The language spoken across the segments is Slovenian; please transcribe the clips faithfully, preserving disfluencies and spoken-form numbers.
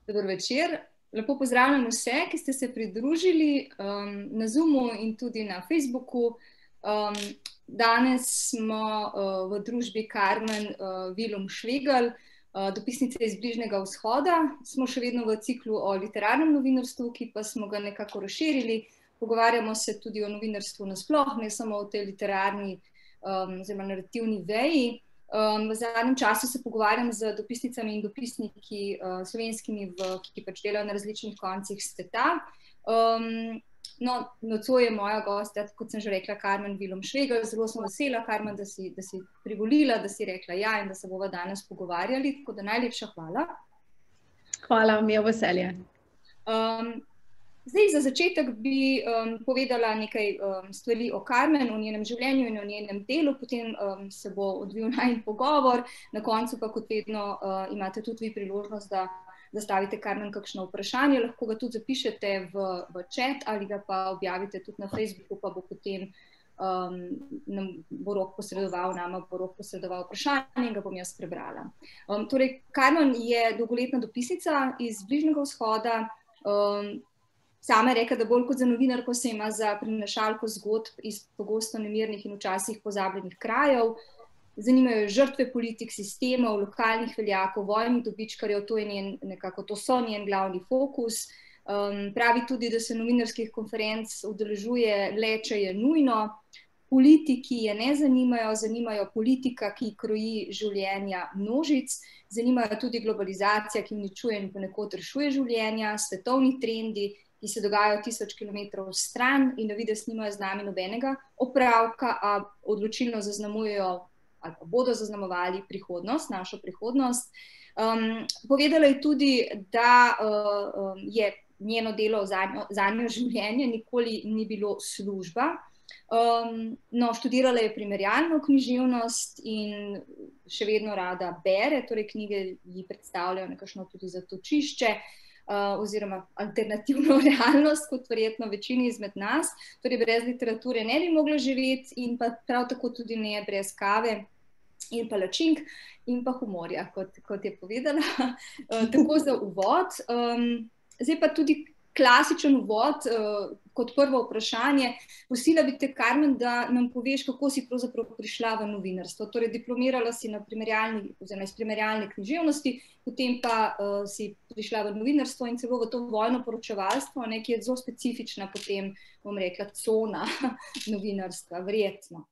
Dober večer. Lepo pozdravljam vse, ki ste se pridružili um, na Zoomu in tudi na Facebooku. Um, danes smo uh, v družbi Karmen uh, Vilum Švegelj, uh, dopisnice iz Bližnjega vzhoda. Smo še vedno v ciklu o literarnem novinarstvu, ki pa smo ga nekako razširili. Pogovarjamo se tudi o novinarstvu nasploh, ne samo o tej literarni um, oziroma narativni veji. Um, v zadnjem času se pogovarjam z dopisnicami in dopisniki uh, slovenskimi, v, ki pač delajo na različnih koncih sveta. Um, no, nocoj je moja gostja, kot sem že rekla, Karmen Vilum Švegelj. Zelo sem vesela, Karmen, da si, da si privolila, da si rekla ja in da se bova danes pogovarjali, tako da najlepša hvala. Hvala, mi je veselje. Um, Zdaj, za začetek bi um, povedala nekaj um, stvari o Karmen, o njenem življenju in o njenem delu, potem um, se bo odvil najin pogovor, na koncu pa kot vedno uh, imate tudi vi priložnost, da zastavite Karmen kakšno vprašanje, lahko ga tudi zapišete v, v chat ali ga pa objavite tudi na Facebooku, pa bo potem um, nam bo Rok posredoval, nama bo Rok posredoval vprašanje in ga bom jaz prebrala. Um, torej, Karmen je dolgoletna dopisnica iz Bližnjega vzhoda. Um, Sama je rekla, da bolj kot za novinarko se ima za prinašalko zgodb iz pogosto nemirnih in včasih pozabljenih krajev. Zanimajo žrtve politik, sistemov, lokalnih veljakov, vojnih dobičkarjev, to je njen, nekako, to so njen glavni fokus. Um, pravi tudi, da se novinarskih konferenc udeležuje le, če je nujno. Politiki je ne zanimajo, zanimajo politika, ki kroji življenja množic. Zanimajo tudi globalizacija, ki uničuje in ponekod rešuje življenja, svetovni trendi, ki se dogajajo tisoč kilometrov stran in da vides nimajo z nami nobenega opravka, a odločilno zaznamujejo ali pa bodo zaznamovali prihodnost, našo prihodnost. Um, povedala je tudi, da uh, je njeno delo za njo življenje nikoli ni bilo služba. Um, no, študirala je primerjalno književnost in še vedno rada bere, torej knjige ji predstavljajo nekakšno tudi zatočišče, Uh, oziroma alternativno realnost, kot verjetno večini izmed nas. Torej, brez literature ne bi mogla živeti in pa prav tako tudi ne brez kave in palačink in pa humorja, kot, kot je povedala. Uh, tako za uvod. Um, zdaj pa tudi klasičen uvod, uh, kot prvo vprašanje. Prosila bi te, Karmen, da nam poveš, kako si pravzaprav prišla v novinarstvo. Torej, diplomirala si na primerjalni, oziroma iz primerjalne književnosti, potem pa uh, si prišla v novinarstvo in celo v to vojno poročevalstvo, ne, ki je zelo specifična potem, bom rekla, cona novinarstva, verjetno.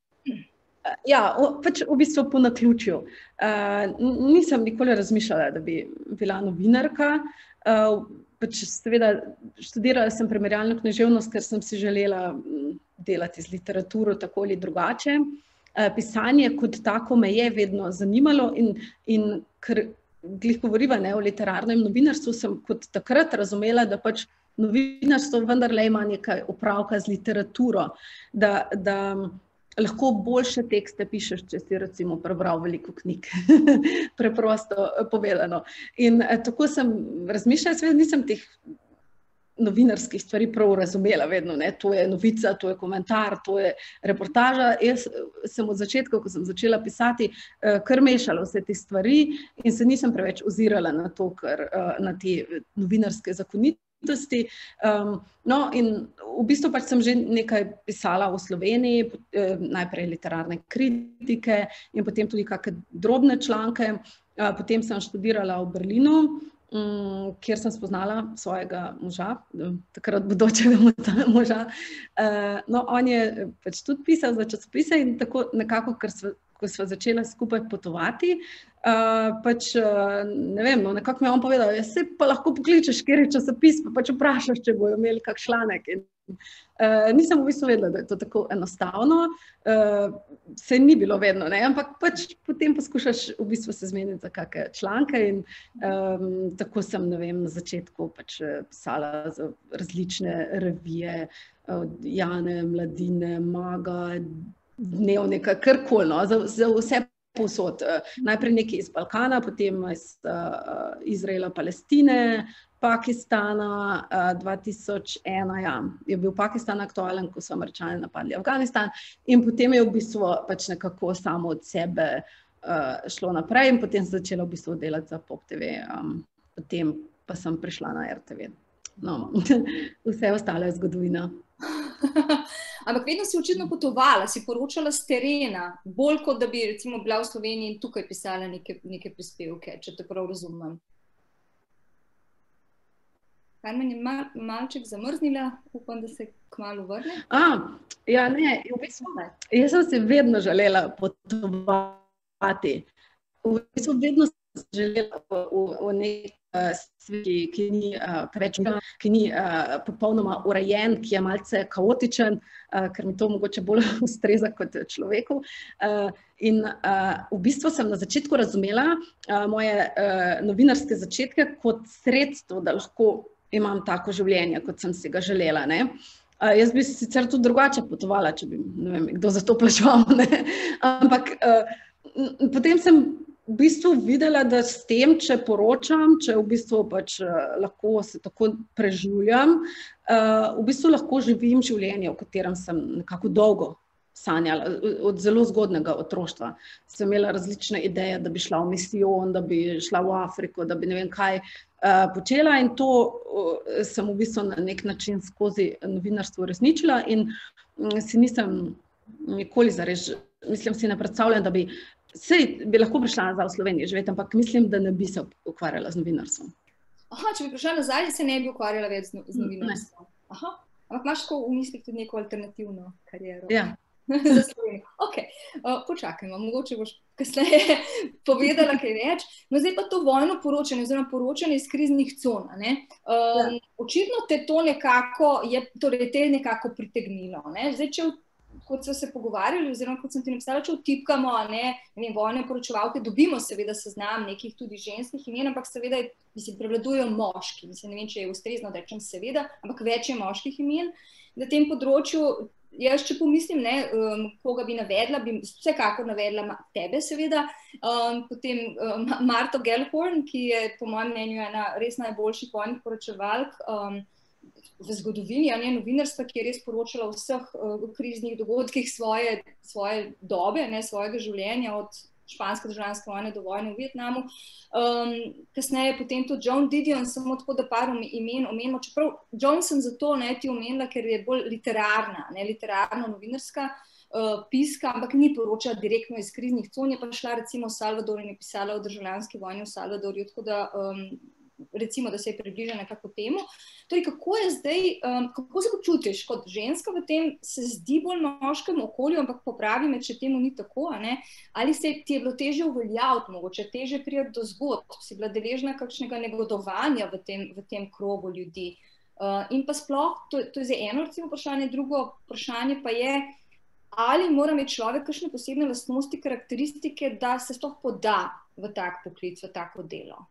Ja, pač v bistvu po naključju. Uh, nisem nikoli razmišljala, da bi bila novinarka. Uh, pač seveda študirala sem primerjalno književnost, ker sem si želela delati z literaturo tako ali drugače. Uh, pisanje kot tako me je vedno zanimalo in, in ker glih govoriva ne, o literarnem novinarstvu, sem kot takrat razumela, da pač novinarstvo vendarle ima nekaj opravka z literaturo, da, da lahko boljše tekste pišeš, če si recimo prebral veliko knjig, preprosto povedano. In eh, tako sem razmišljala, seveda nisem teh novinarskih stvari prav razumela vedno, ne, to je novica, to je komentar, to je reportaža. Jaz sem od začetka, ko sem začela pisati, eh, kar mešala vse te stvari in se nisem preveč ozirala na to, kar, eh, na te novinarske zakonitosti. Um, no, in v bistvu pač sem že nekaj pisala v Sloveniji, eh, najprej literarne kritike in potem tudi kakšne drobne članke. Uh, potem sem študirala v Berlinu, um, kjer sem spoznala svojega moža, takrat bodočega moža. Uh, no, on je pač tudi pisal za časopise in tako nekako, ker sva, ko sva začela skupaj potovati, Uh, pač, uh, ne vem, no, nekako mi je on povedal, ja, se pa lahko pokličeš, kjer je časopis, pa pač vprašaš, če bojo imeli kak članek. In, uh, nisem v bistvu vedela, da je to tako enostavno, uh, se ni bilo vedno, ne, ampak pač potem poskušaš v bistvu se zmeniti za kakšne članke in um, tako sem, ne vem, na začetku pač pisala za različne revije, od Jane, Mladine, Maga, Dnevnika, karkoli, no, za, za vse povsod. Najprej nekaj iz Balkana, potem iz uh, Izraela, Palestine, Pakistana, uh, dva tisoč ena, ja, je bil Pakistan aktualen, ko so Američani napadli Afganistan in potem je v bistvu pač nekako samo od sebe uh, šlo naprej in potem sem začela v bistvu delati za Pop T V, um, potem pa sem prišla na R T V. No, vse ostalo je zgodovina. Ampak vedno si očitno potovala, si poročala z terena, bolj kot da bi recimo bila v Sloveniji in tukaj pisala neke, neke prispevke, če te prav razumem. Karmen je mal, malček zamrznila, upam, da se kmalu vrne. A, ja, ne, v bistvu, jaz sem se vedno želela potovati. V bistvu vedno sem želela v, v, v nek uh, svet, ki ni, uh, preveč, ki ni uh, popolnoma urejen, ki je malce kaotičen, uh, ker mi to mogoče bolj ustreza kot človeku. Uh, in uh, v bistvu sem na začetku razumela uh, moje uh, novinarske začetke kot sredstvo, da lahko imam tako življenje, kot sem si ga želela, ne. Uh, jaz bi sicer tudi drugače potovala, če bi, ne vem, kdo za to plačeval, ne. Ampak uh, potem sem v bistvu videla, da s tem, če poročam, če v bistvu pač uh, lahko se tako preživljam, uh, v bistvu lahko živim življenje, v katerem sem nekako dolgo sanjala, od zelo zgodnega otroštva. Sem imela različne ideje, da bi šla v misijon, da bi šla v Afriko, da bi ne vem kaj uh, počela in to uh, sem v bistvu na nek način skozi novinarstvo uresničila in um, si nisem nikoli zares, mislim si ne predstavljam, da bi Sej bi lahko prišla nazaj v Sloveniji živeti, ampak mislim, da ne bi se ukvarjala z novinarstvom. Aha, če bi prišla nazaj, se ne bi ukvarjala več z novinarstvom. Aha, ampak imaš tako v mislih tudi neko alternativno kariero. Ja. Za Slovenijo. Ok, uh, počakajmo, mogoče boš kasneje povedala kaj več. No, zdaj pa to vojno poročanje, oziroma poročanje iz kriznih con, ne? Um, ja. Očitno te to nekako, je, torej te nekako pritegnilo, ne? Zdaj, če kot so se pogovarjali, oziroma kot sem ti napisala, če vtipkamo, ne, ne vem, vojne poročevalke, dobimo seveda seznam nekih tudi ženskih imen, ampak seveda, mislim, prevladujejo moški, mislim, ne vem, če je ustrezno, da rečem seveda, ampak več je moških imen. Na tem področju, jaz če pomislim, ne, um, koga bi navedla, bi vsekakor navedla tebe seveda, um, potem um, Marto Gellhorn, ki je po mojem mnenju ena res najboljših vojnih poročevalk, um, v zgodovini, a ne, novinarstva, ki je res poročala o vseh uh, kriznih dogodkih svoje, svoje dobe, ne, svojega življenja, od španske državljanske vojne do vojne v Vietnamu. Um, kasneje potem tudi Joan Didion, samo tako da par imen omenimo, čeprav Joan sem zato ne ti omenila, ker je bolj literarna, ne, literarno-novinarska uh, piska, ampak ni poročala direktno iz kriznih con, je pa šla recimo v Salvador in je pisala o državljanski vojni v Salvadorju, tako da um, recimo, da se je približa nekako temu. Torej, kako je zdaj, um, kako se počutiš kot ženska v tem, se zdi bolj moškem okolju, ampak popravi me, če temu ni tako, a ne? Ali se ti je bilo težje uveljaviti, mogoče težje priti do zgodb, si bila deležna kakšnega negodovanja v tem, v tem krogu ljudi. Uh, in pa sploh, to, to je zdaj eno recimo vprašanje, drugo vprašanje pa je, ali mora imeti človek kakšne posebne lastnosti, karakteristike, da se sploh poda v tak poklic, v tako delo.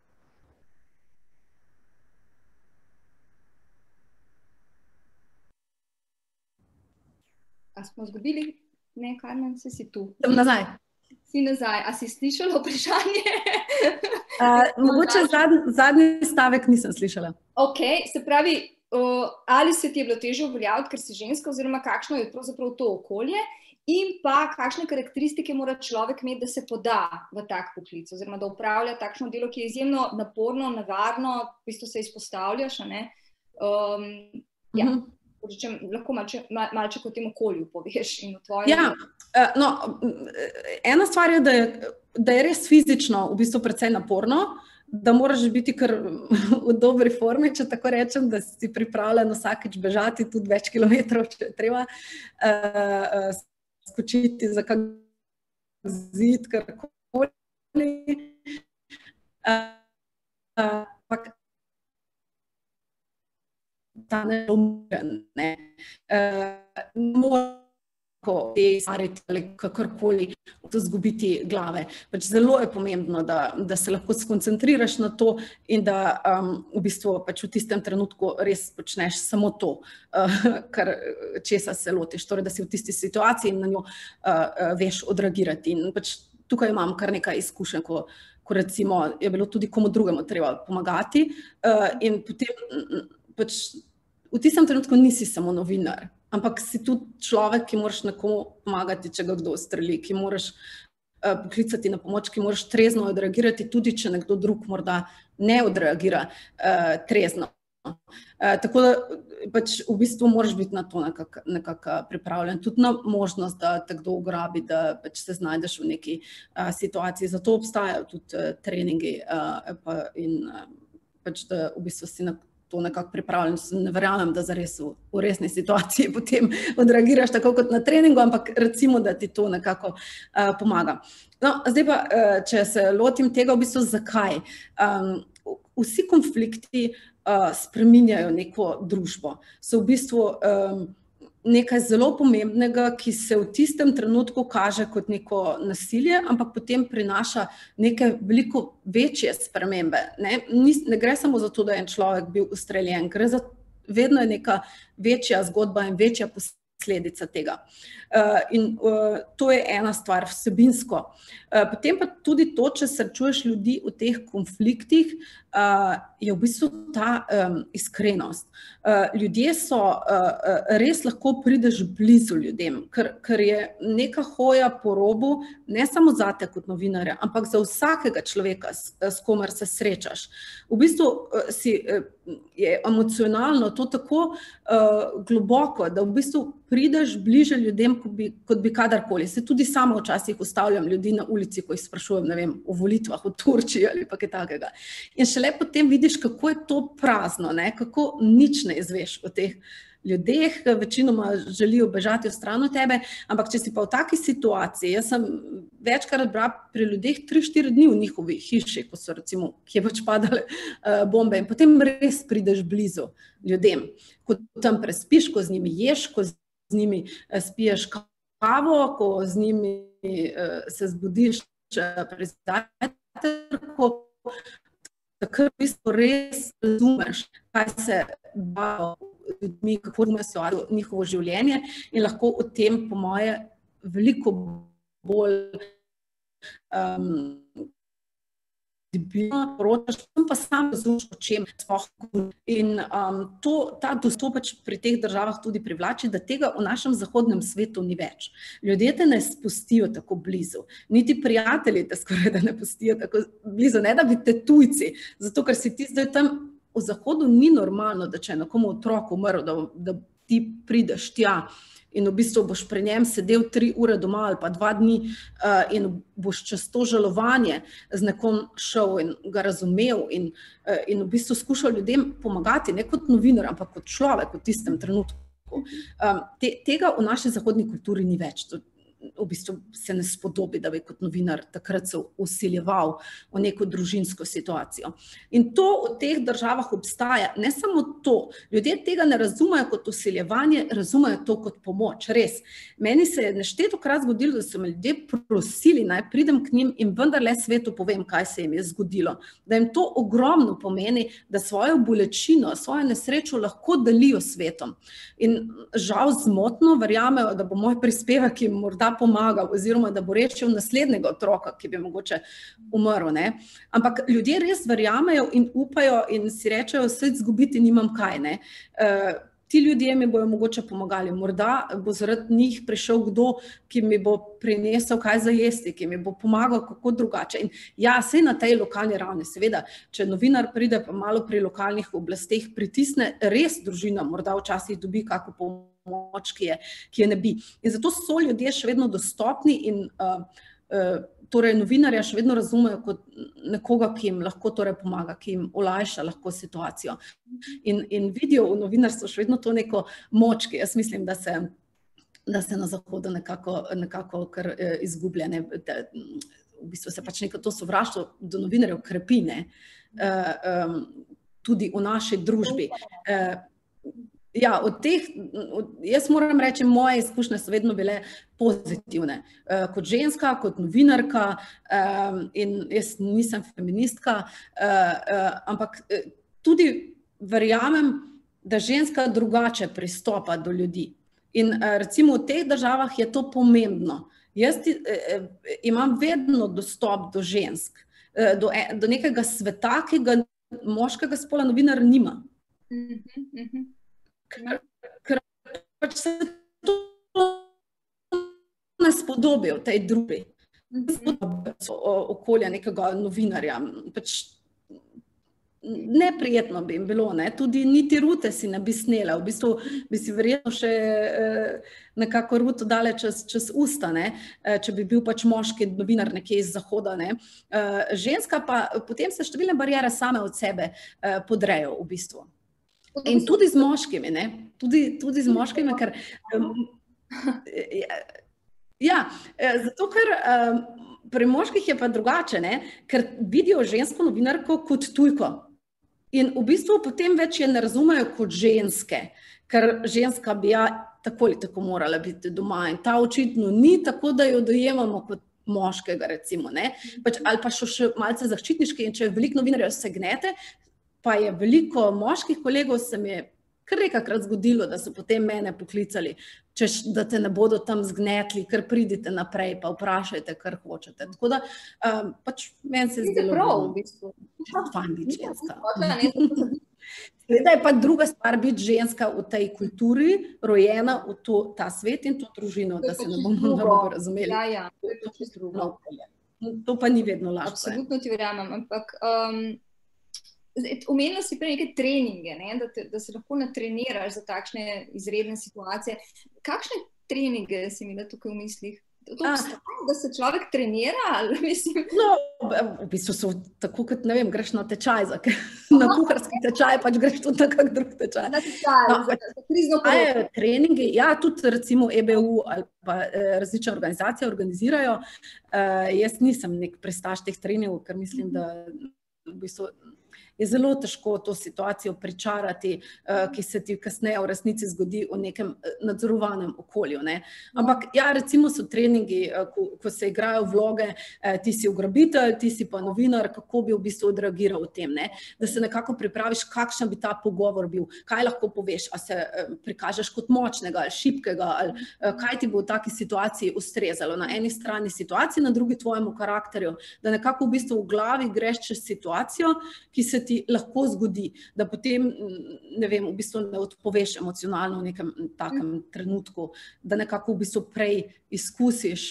A smo zgubili? Ne, Karmen, se si tu. Sem nazaj. Si nazaj. A si slišala vprašanje? uh, mogoče zadnji, zadnji stavek nisem slišala. Ok, se pravi, uh, ali se ti je bilo težje uveljaviti, ker si ženska, oziroma kakšno je pravzaprav to okolje, in pa kakšne karakteristike mora človek imeti, da se poda v tak poklic, oziroma da upravlja takšno delo, ki je izjemno naporno, nevarno, v bistvu se izpostavljaš, a ne? Um, ja. Mm-hmm. Rečem, lahko malče, malče o tem okolju poveš in o tvojem... Ja, no, ena stvar je, da je, da je res fizično v bistvu precej naporno, da moraš biti kar v dobri formi, če tako rečem, da si pripravljen vsakič bežati tudi več kilometrov, če je treba uh, skočiti za kak zid, karkoli. Uh, uh, ta neumen, ne, moramo te stvariti ali kakorkoli to zgubiti glave. Pač zelo je pomembno, da, da se lahko skoncentriraš na to in da um, v bistvu pač v tistem trenutku res počneš samo to, uh, kar česa se lotiš, torej da si v tisti situaciji in na njo uh, veš odreagirati. In pač tukaj imam kar nekaj izkušenj, ko, ko recimo je bilo tudi komu drugemu treba pomagati uh, in potem pač v tistem trenutku nisi samo novinar, ampak si tudi človek, ki moraš nekomu pomagati, če ga kdo ustreli, ki moraš poklicati na pomoč, ki moraš trezno odreagirati, tudi če nekdo drug morda ne odreagira uh, trezno. Uh, tako da pač v bistvu moraš biti na to nekako nekak pripravljen, tudi na možnost, da te kdo ugrabi, da pač se znajdeš v neki uh, situaciji. Zato obstajajo tudi uh, treningi uh, pa in uh, pač da v bistvu si na to nekako pripravljen. Ne verjamem, da zares v, v resni situaciji potem odreagiraš tako kot na treningu, ampak recimo, da ti to nekako uh, pomaga. No, zdaj pa, uh, če se lotim tega, v bistvu zakaj? Um, vsi konflikti uh, spreminjajo neko družbo. So v bistvu um, nekaj zelo pomembnega, ki se v tistem trenutku kaže kot neko nasilje, ampak potem prinaša neke veliko večje spremembe. Ne, ne gre samo za to, da je en človek bil ustreljen, gre za vedno je neka večja zgodba in večja posledica tega. Uh, in uh, to je ena stvar vsebinsko. Uh, potem pa tudi to, če srečuješ ljudi v teh konfliktih, uh, je v bistvu ta um, iskrenost. Uh, ljudje so, uh, res lahko prideš blizu ljudem, ker, ker je neka hoja po robu, ne samo zate kot novinarja, ampak za vsakega človeka, s, s komer se srečaš. V bistvu uh, si, uh, je emocionalno to tako uh, globoko, da v bistvu prideš bliže ljudem, kot bi, kot bi kadarkoli. Se tudi sama včasih ustavljam ljudi na ulici, ko jih sprašujem, ne vem, o volitvah v Turčiji ali pa kaj takega. In šele potem vidiš, kako je to prazno, ne? Kako nič ne izveš o teh ljudeh, večinoma želijo bežati v stran od tebe, ampak če si pa v taki situaciji, jaz sem večkrat bila pri ljudeh tri štiri dni v njihovi hiši, ko so recimo, ki je pač padale uh, bombe, in potem res prideš blizu ljudem, ko tam prespiš, ko z njimi ješ, ko z njimi uh, spiješ kavo, ko z njimi uh, se zbudiš uh, pri zajtrku, tako v bistvu res razumeš, kaj se bajo ljudmi, kako razumejo njihovo življenje in lahko o tem, po moje, veliko bolj um, poročaš, pa sam razumeš, o čem sploh. In um, to, ta dostopač pri teh državah tudi privlači, da tega v našem zahodnem svetu ni več. Ljudje te ne spustijo tako blizu, niti prijatelji te skoraj da ne pustijo tako blizu, ne da bi te tujci, zato ker si ti zdaj tam. V Zahodu ni normalno, da če je nekomu otrok umrl, da, da ti prideš tja in v bistvu boš pri njem sedel tri ure doma ali pa dva dni uh, in boš čez to žalovanje z nekom šel in ga razumel in, uh, in v bistvu skušal ljudem pomagati, ne kot novinar, ampak kot človek v tistem trenutku. Um, te, tega v naši zahodni kulturi ni več. To, v bistvu se ne spodobi, da bi kot novinar takrat se usiljeval v neko družinsko situacijo. In to v teh državah obstaja. Ne samo to, ljudje tega ne razumejo kot usiljevanje, razumejo to kot pomoč, res. Meni se je neštetokrat zgodilo, da so me ljudje prosili, naj pridem k njim in vendarle svetu povem, kaj se jim je zgodilo. Da jim to ogromno pomeni, da svojo bolečino, svojo nesrečo lahko delijo svetom. In žal zmotno verjamejo, da bo moj prispevek jim morda pomagal, oziroma da bo rešil naslednjega otroka, ki bi mogoče umrl. Ne? Ampak ljudje res verjamejo in upajo in si rečejo, vse izgubiti nimam kaj. Ne? Uh, ti ljudje mi bojo mogoče pomagali, morda bo zaradi njih prišel kdo, ki mi bo prinesel kaj za jesti, ki mi bo pomagal kako drugače. In ja, saj na tej lokalni ravni, seveda, če novinar pride pa malo pri lokalnih oblasteh pritisne, res družina morda včasih dobi kako pomoč, moč, ki je, ki je ne bi. In zato so ljudje še vedno dostopni in uh, uh, torej novinarja še vedno razumejo kot nekoga, ki jim lahko torej pomaga, ki jim olajša lahko situacijo. In, in vidijo v novinarstvu še vedno to neko moč, ki jaz mislim, da se, da se na Zahodu nekako, nekako kar uh, izgublja. Ne? Da, v bistvu se pač neko to sovraštvo do novinarjev krepi, ne? Uh, um, tudi v naši družbi. Uh, Ja, od teh, od, jaz moram reči, moje izkušnje so vedno bile pozitivne. Uh, kot ženska, kot novinarka um, in jaz nisem feministka, uh, uh, ampak uh, tudi verjamem, da ženska drugače pristopa do ljudi. In uh, recimo v teh državah je to pomembno. Jaz ti, uh, imam vedno dostop do žensk, uh, do, do nekega sveta, ki ga moškega spola novinar nima. Mhm, mhm. Ker, ker pač se to ne spodobi v tej družbi. okolja nekega novinarja. Pač neprijetno bi jim bilo, ne? Tudi niti rute si ne bi snela, v bistvu bi si verjetno še eh, nekako ruto dale čez, čez usta, ne? Eh, če bi bil pač moški novinar nekje iz zahoda. Ne? Eh, ženska pa potem se številne barijere same od sebe eh, podrejo v bistvu. In tudi z moškimi, ne? Tudi, tudi z moškimi, ker um, ja, zato ker um, pri moških je pa drugače, ne? Ker vidijo žensko novinarko kot tujko. In v bistvu potem več je ne razumejo kot ženske, ker ženska bi ja tako ali tako morala biti doma in ta očitno ni, tako da jo dojemamo kot moškega, recimo, ne? Pač, ali pa še malce zaščitniški in če je veliko novinarjev se gnete, pa je veliko moških kolegov, se mi je kar nekakrat zgodilo, da so potem mene poklicali, češ, da te ne bodo tam zgnetli, ker pridite naprej, pa vprašajte, kar hočete. Tako da, um, pač meni se zdelo... prav, v bistvu. Fajn biti ženska. Seveda je pa druga stvar biti ženska v tej kulturi, rojena v to, ta svet in to družino, da se ne bomo narobe razumeli. Ja, ja, to je pa čisto drugo. To pa ni vedno lahko. Absolutno ti verjamem, ampak... Um, Omenila si prej neke treninge, ne? da, te, da se lahko natreniraš za takšne izredne situacije. Kakšne treninge si imela tukaj v mislih? To obstaja, da se človek trenira? Ali, mislim? No, v bistvu so tako, kot ne vem, greš na tečaj, za, na kuharski tečaj, pač greš tudi na kak drug tečaj. Na tečaj, no, za, za krizno pomoč. Treningi, ja, tudi recimo E B U ali pa eh, različne organizacije organizirajo. Eh, jaz nisem nek pristaš teh treningov, ker mislim, da v bistvu je zelo težko to situacijo pričarati, ki se ti kasneje v resnici zgodi v nekem nadzorovanem okolju. Ne? Ampak ja, recimo so treningi, ko, ko se igrajo vloge, ti si ugrabitelj, ti si pa novinar, kako bi v bistvu odreagiral v tem, ne? Da se nekako pripraviš, kakšen bi ta pogovor bil, kaj lahko poveš, a se prikažeš kot močnega ali šibkega, ali kaj ti bo v taki situaciji ustrezalo. Na eni strani situaciji, na drugi tvojemu karakterju, da nekako v bistvu v glavi greš čez situacijo, ki se ti lahko zgodi, da potem, ne vem, v bistvu ne odpoveš emocionalno v nekem takem trenutku, da nekako v bistvu prej izkusiš,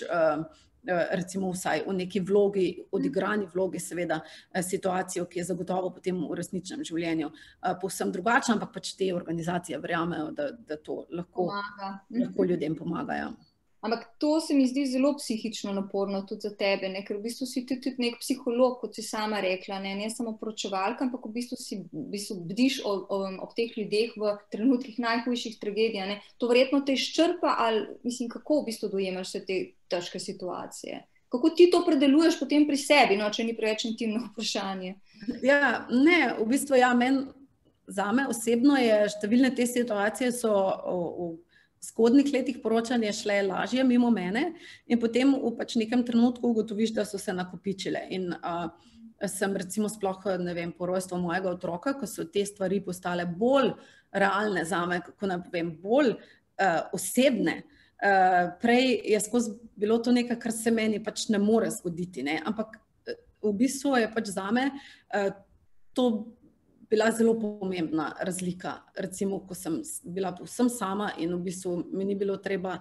recimo vsaj v neki vlogi, odigrani vlogi seveda, situacijo, ki je zagotovo potem v resničnem življenju povsem drugačna, ampak pač te organizacije verjamejo, da, da to lahko, lahko ljudem pomagajo. Ampak to se mi zdi zelo psihično naporno tudi za tebe, ne? Ker v bistvu si tudi nek psiholog, kot si sama rekla, ne, ne samo poročevalka, ampak v bistvu si v bistvu bdiš o, o, ob teh ljudeh v trenutkih najhujših tragedij. Ne? To verjetno te izčrpa, ali mislim, kako v bistvu dojemaš vse te težke situacije? Kako ti to predeluješ potem pri sebi, no, če ni preveč intimno vprašanje? Ja, ne, v bistvu ja, meni, zame osebno je številne te situacije so o, o, zgodnih letih poročanja šle lažje mimo mene in potem v pač nekem trenutku ugotoviš, da so se nakopičile. In uh, sem recimo sploh, ne vem, po rojstvu mojega otroka, ko so te stvari postale bolj realne zame, kako naj povem, bolj uh, osebne. Uh, prej je skozi bilo to nekaj, kar se meni pač ne more zgoditi, ne? Ampak v bistvu je pač zame uh, to bila zelo pomembna razlika, recimo, ko sem bila povsem sama in v bistvu mi ni bilo treba,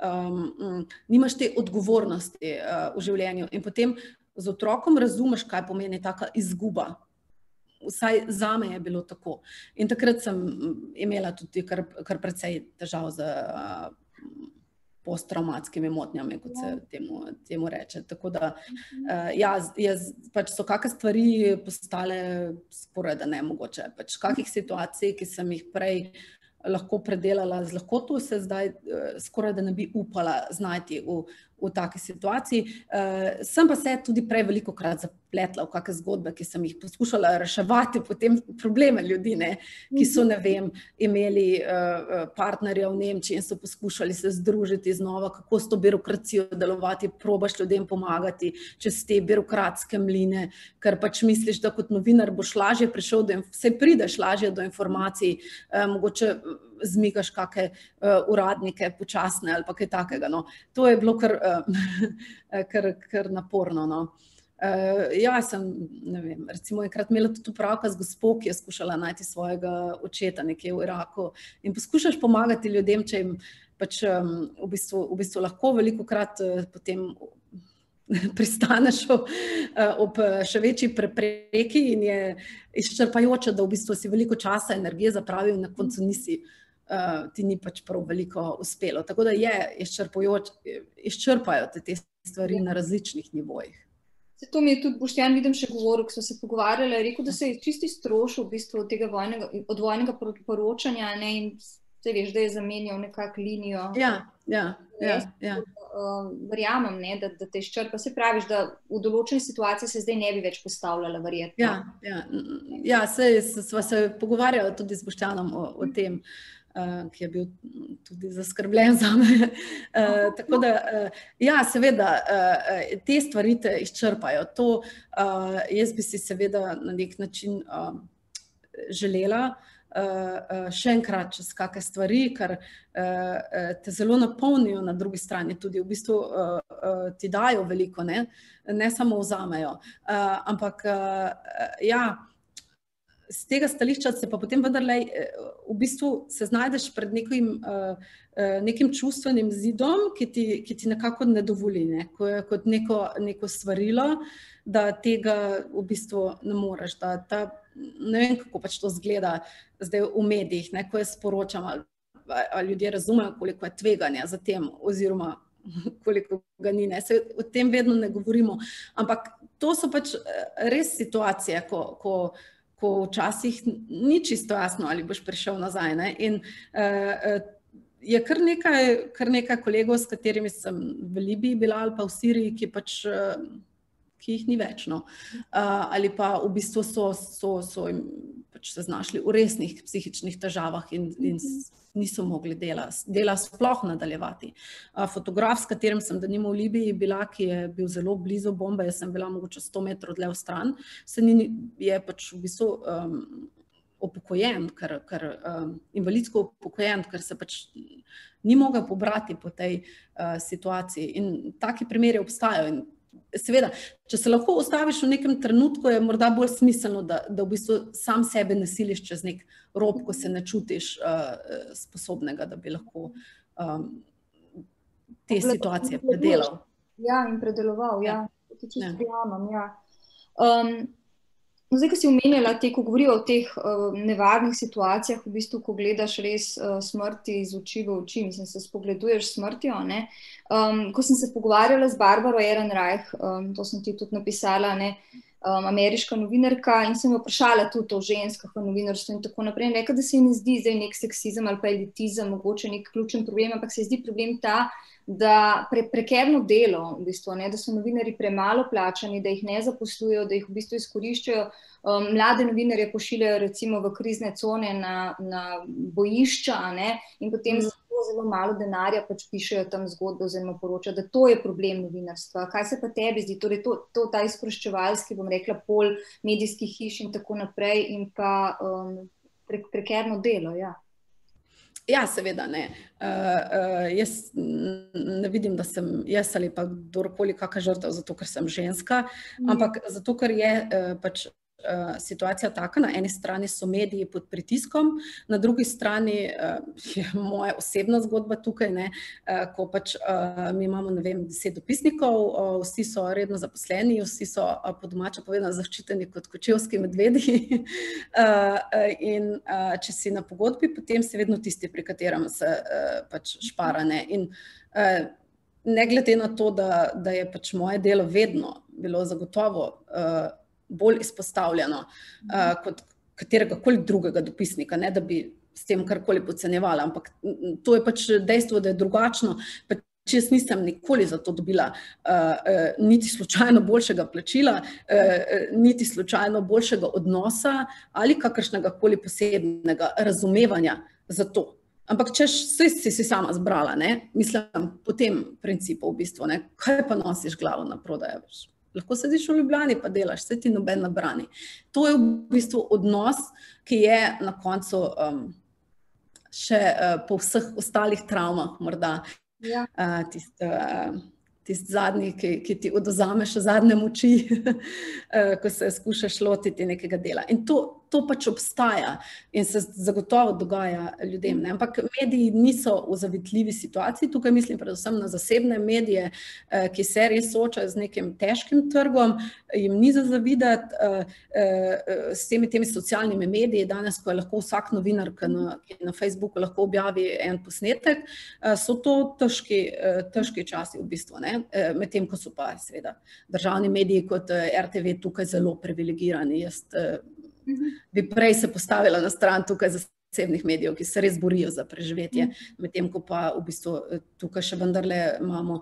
um, nimaš te odgovornosti uh, v življenju in potem z otrokom razumeš, kaj pomeni taka izguba. Vsaj zame je bilo tako. In takrat sem imela tudi kar, kar precej težav z uh, posttraumatskimi motnjami, kot se temu, temu reče. Tako da, uh, ja, jaz, pač so kakšne stvari postale skoraj da nemogoče. Pač kakih situacij, ki sem jih prej lahko predelala z lahkoto, se zdaj uh, skoraj da ne bi upala znajti v, v taki situaciji. Uh, sem pa se tudi prej veliko krat zapletla v kakšne zgodbe, ki sem jih poskušala reševati potem probleme ljudi, ne, ki so, ne vem, imeli uh, partnerja v Nemčiji in so poskušali se združiti znova, kako s to birokracijo delovati, probaš ljudem pomagati čez te birokratske mline, ker pač misliš, da kot novinar boš lažje prišel, da vse prideš lažje do informacij, uh, mogoče zmigaš kakšne uh, uradnike počasne ali pa kaj takega. No. To je bilo kar, uh, kar, kar naporno. No. Uh, ja, sem, ne vem, recimo enkrat imela tudi opravka z gospo, ki je skušala najti svojega očeta nekje v Iraku in poskušaš pomagati ljudem, če jim pač um, v bistvu, v bistvu lahko velikokrat uh, potem pristaneš ob še večji prepreki in je izčrpajoče, da v bistvu si veliko časa, energije zapravil in na koncu nisi, ti ni pač prav veliko uspelo. Tako da je izčrpajoče, izčrpajo te, te stvari na različnih nivojih. To mi je tudi Boštjan, vidim, še govoril, ko smo se pogovarjali, je rekel, da se je čisti strošil v bistvu od tega vojnega, od vojnega poročanja, ne, in se veš, da je zamenjal nekako linijo. Ja, ja, ja, ja. Uh, verjamem, ne, da, da te izčrpa. Se praviš, da v določeni situaciji se zdaj ne bi več postavljala, verjetno. Ja, ja, ja se, sva se pogovarjala tudi z Boštjanom o, o tem, Uh, ki je bil tudi zaskrbljen za me. Uh, tako da, uh, ja, seveda, uh, te stvari te izčrpajo. To uh, jaz bi si seveda na nek način uh, želela uh, uh, še enkrat čez kakšne stvari, ker uh, te zelo napolnijo na drugi strani, tudi v bistvu uh, uh, ti dajo veliko, ne, ne samo vzamejo. Uh, ampak, uh, ja, z tega stališča se pa potem vendarle v bistvu se znajdeš pred nekim, nekim čustvenim zidom, ki ti, ki ti nekako ne dovoli, ne? Ko je kot neko, neko svarilo, da tega v bistvu ne moreš. Da, da, ne vem, kako pač to zgleda zdaj v medijih, ne? Ko je sporočam, ali, ali ljudje razumejo, koliko je tveganja za tem, oziroma koliko ga ni. Ne? Se o tem vedno ne govorimo, ampak to so pač res situacije, ko, ko ko včasih ni čisto jasno, ali boš prišel nazaj. Ne? In uh, je kar nekaj, kar nekaj kolegov, s katerimi sem v Libiji bila, ali pa v Siriji, ki pač, uh, ki jih ni več, no. Uh, ali pa v bistvu so, so, so pač se znašli v resnih psihičnih težavah in, in niso mogli dela, dela sploh nadaljevati. Uh, fotograf, s katerim sem denimo v Libiji bila, ki je bil zelo blizu bombe, jaz sem bila mogoče sto metrov dlje v stran, se ni, je pač v bistvu um, upokojen, ker, ker um, invalidsko upokojen, ker se pač ni mogel pobrati po tej uh, situaciji. In taki primeri obstajajo. In seveda, če se lahko ustaviš v nekem trenutku, je morda bolj smiselno, da, da v bistvu sam sebe nasiliš čez nek rob, ko se ne čutiš uh, sposobnega, da bi lahko um, te situacije predelal. Ja, in predeloval, ja. Ja. Ja. Um, zdaj, ko si omenjala te, ko govorijo o teh uh, nevarnih situacijah, v bistvu, ko gledaš res uh, smrti iz oči v oči, mislim, se spogleduješ smrtjo, ne? Um, ko sem se pogovarjala z Barbaro Ehrenreich, um, to sem ti tudi napisala, ne, um, ameriška novinarka, in sem jo vprašala tudi o ženskah v novinarstvu in tako naprej. In rekla, da se ji ne zdi zdaj nek seksizem ali pa elitizem, mogoče nek ključen problem, ampak se ji zdi problem ta, da pre, prekerno delo, v bistvu, ne, da so novinarji premalo plačani, da jih ne zaposlujejo, da jih v bistvu izkoriščajo. Um, mlade novinarje pošiljajo recimo v krizne cone na, na bojišča, ne, in potem mm. zelo, zelo malo denarja pač pišejo tam zgodbe oziroma poročajo, da to je problem novinarstva. Kaj se pa tebi zdi? Torej to, to ta izkoriščevalski, bom rekla, pol medijskih hiš in tako naprej in pa um, pre, prekerno delo, ja. Ja, seveda ne. Uh, uh, jaz ne vidim, da sem jaz ali pa kdorkoli kakšna žrtev zato, ker sem ženska, mm. ampak zato, ker je uh, pač uh, situacija taka, na eni strani so mediji pod pritiskom, na drugi strani uh, je moja osebna zgodba tukaj, ne, uh, ko pač uh, mi imamo, ne vem, deset dopisnikov, uh, vsi so redno zaposleni, vsi so uh, po domače povedano zaščiteni kot kočevski medvedi. uh, in uh, če si na pogodbi, potem si vedno tisti, pri katerem se uh, pač špara, ne. In uh, ne glede na to, da, da je pač moje delo vedno bilo zagotovo uh, bolj izpostavljeno uh, kot katerega koli drugega dopisnika, ne da bi s tem karkoli podcenjevala, ampak to je pač dejstvo, da je drugačno. Pač jaz nisem nikoli za to dobila uh, uh, niti slučajno boljšega plačila, uh, niti slučajno boljšega odnosa ali kakršnega koli posebnega razumevanja za to. Ampak če si, si si sama zbrala, ne, mislim, po tem principu v bistvu, ne, kaj pa nosiš glavo na prodaj? Lahko sediš v Ljubljani pa delaš, saj ti noben ne brani. To je v bistvu odnos, ki je na koncu um, še uh, po vseh ostalih travmah morda ja. uh, tisti uh, tist zadnji, ki, ki ti odvzame še zadnje moči, uh, ko se skušaš lotiti nekega dela. In to to pač obstaja in se zagotovo dogaja ljudem. Ne? Ampak mediji niso v zavidljivi situaciji, tukaj mislim predvsem na zasebne medije, ki se res soočajo z nekim težkim trgom, jim ni za zavidati s temi, temi socialnimi mediji, danes, ko je lahko vsak novinar, ki na, ki na Facebooku lahko objavi en posnetek, so to težki, težki časi v bistvu, ne? Medtem, ko so pa seveda državni mediji kot R T V tukaj zelo privilegirani. Jaz bi prej se postavila na stran tukaj zasebnih medijev, ki se res borijo za preživetje, medtem ko pa v bistvu tukaj še vendarle imamo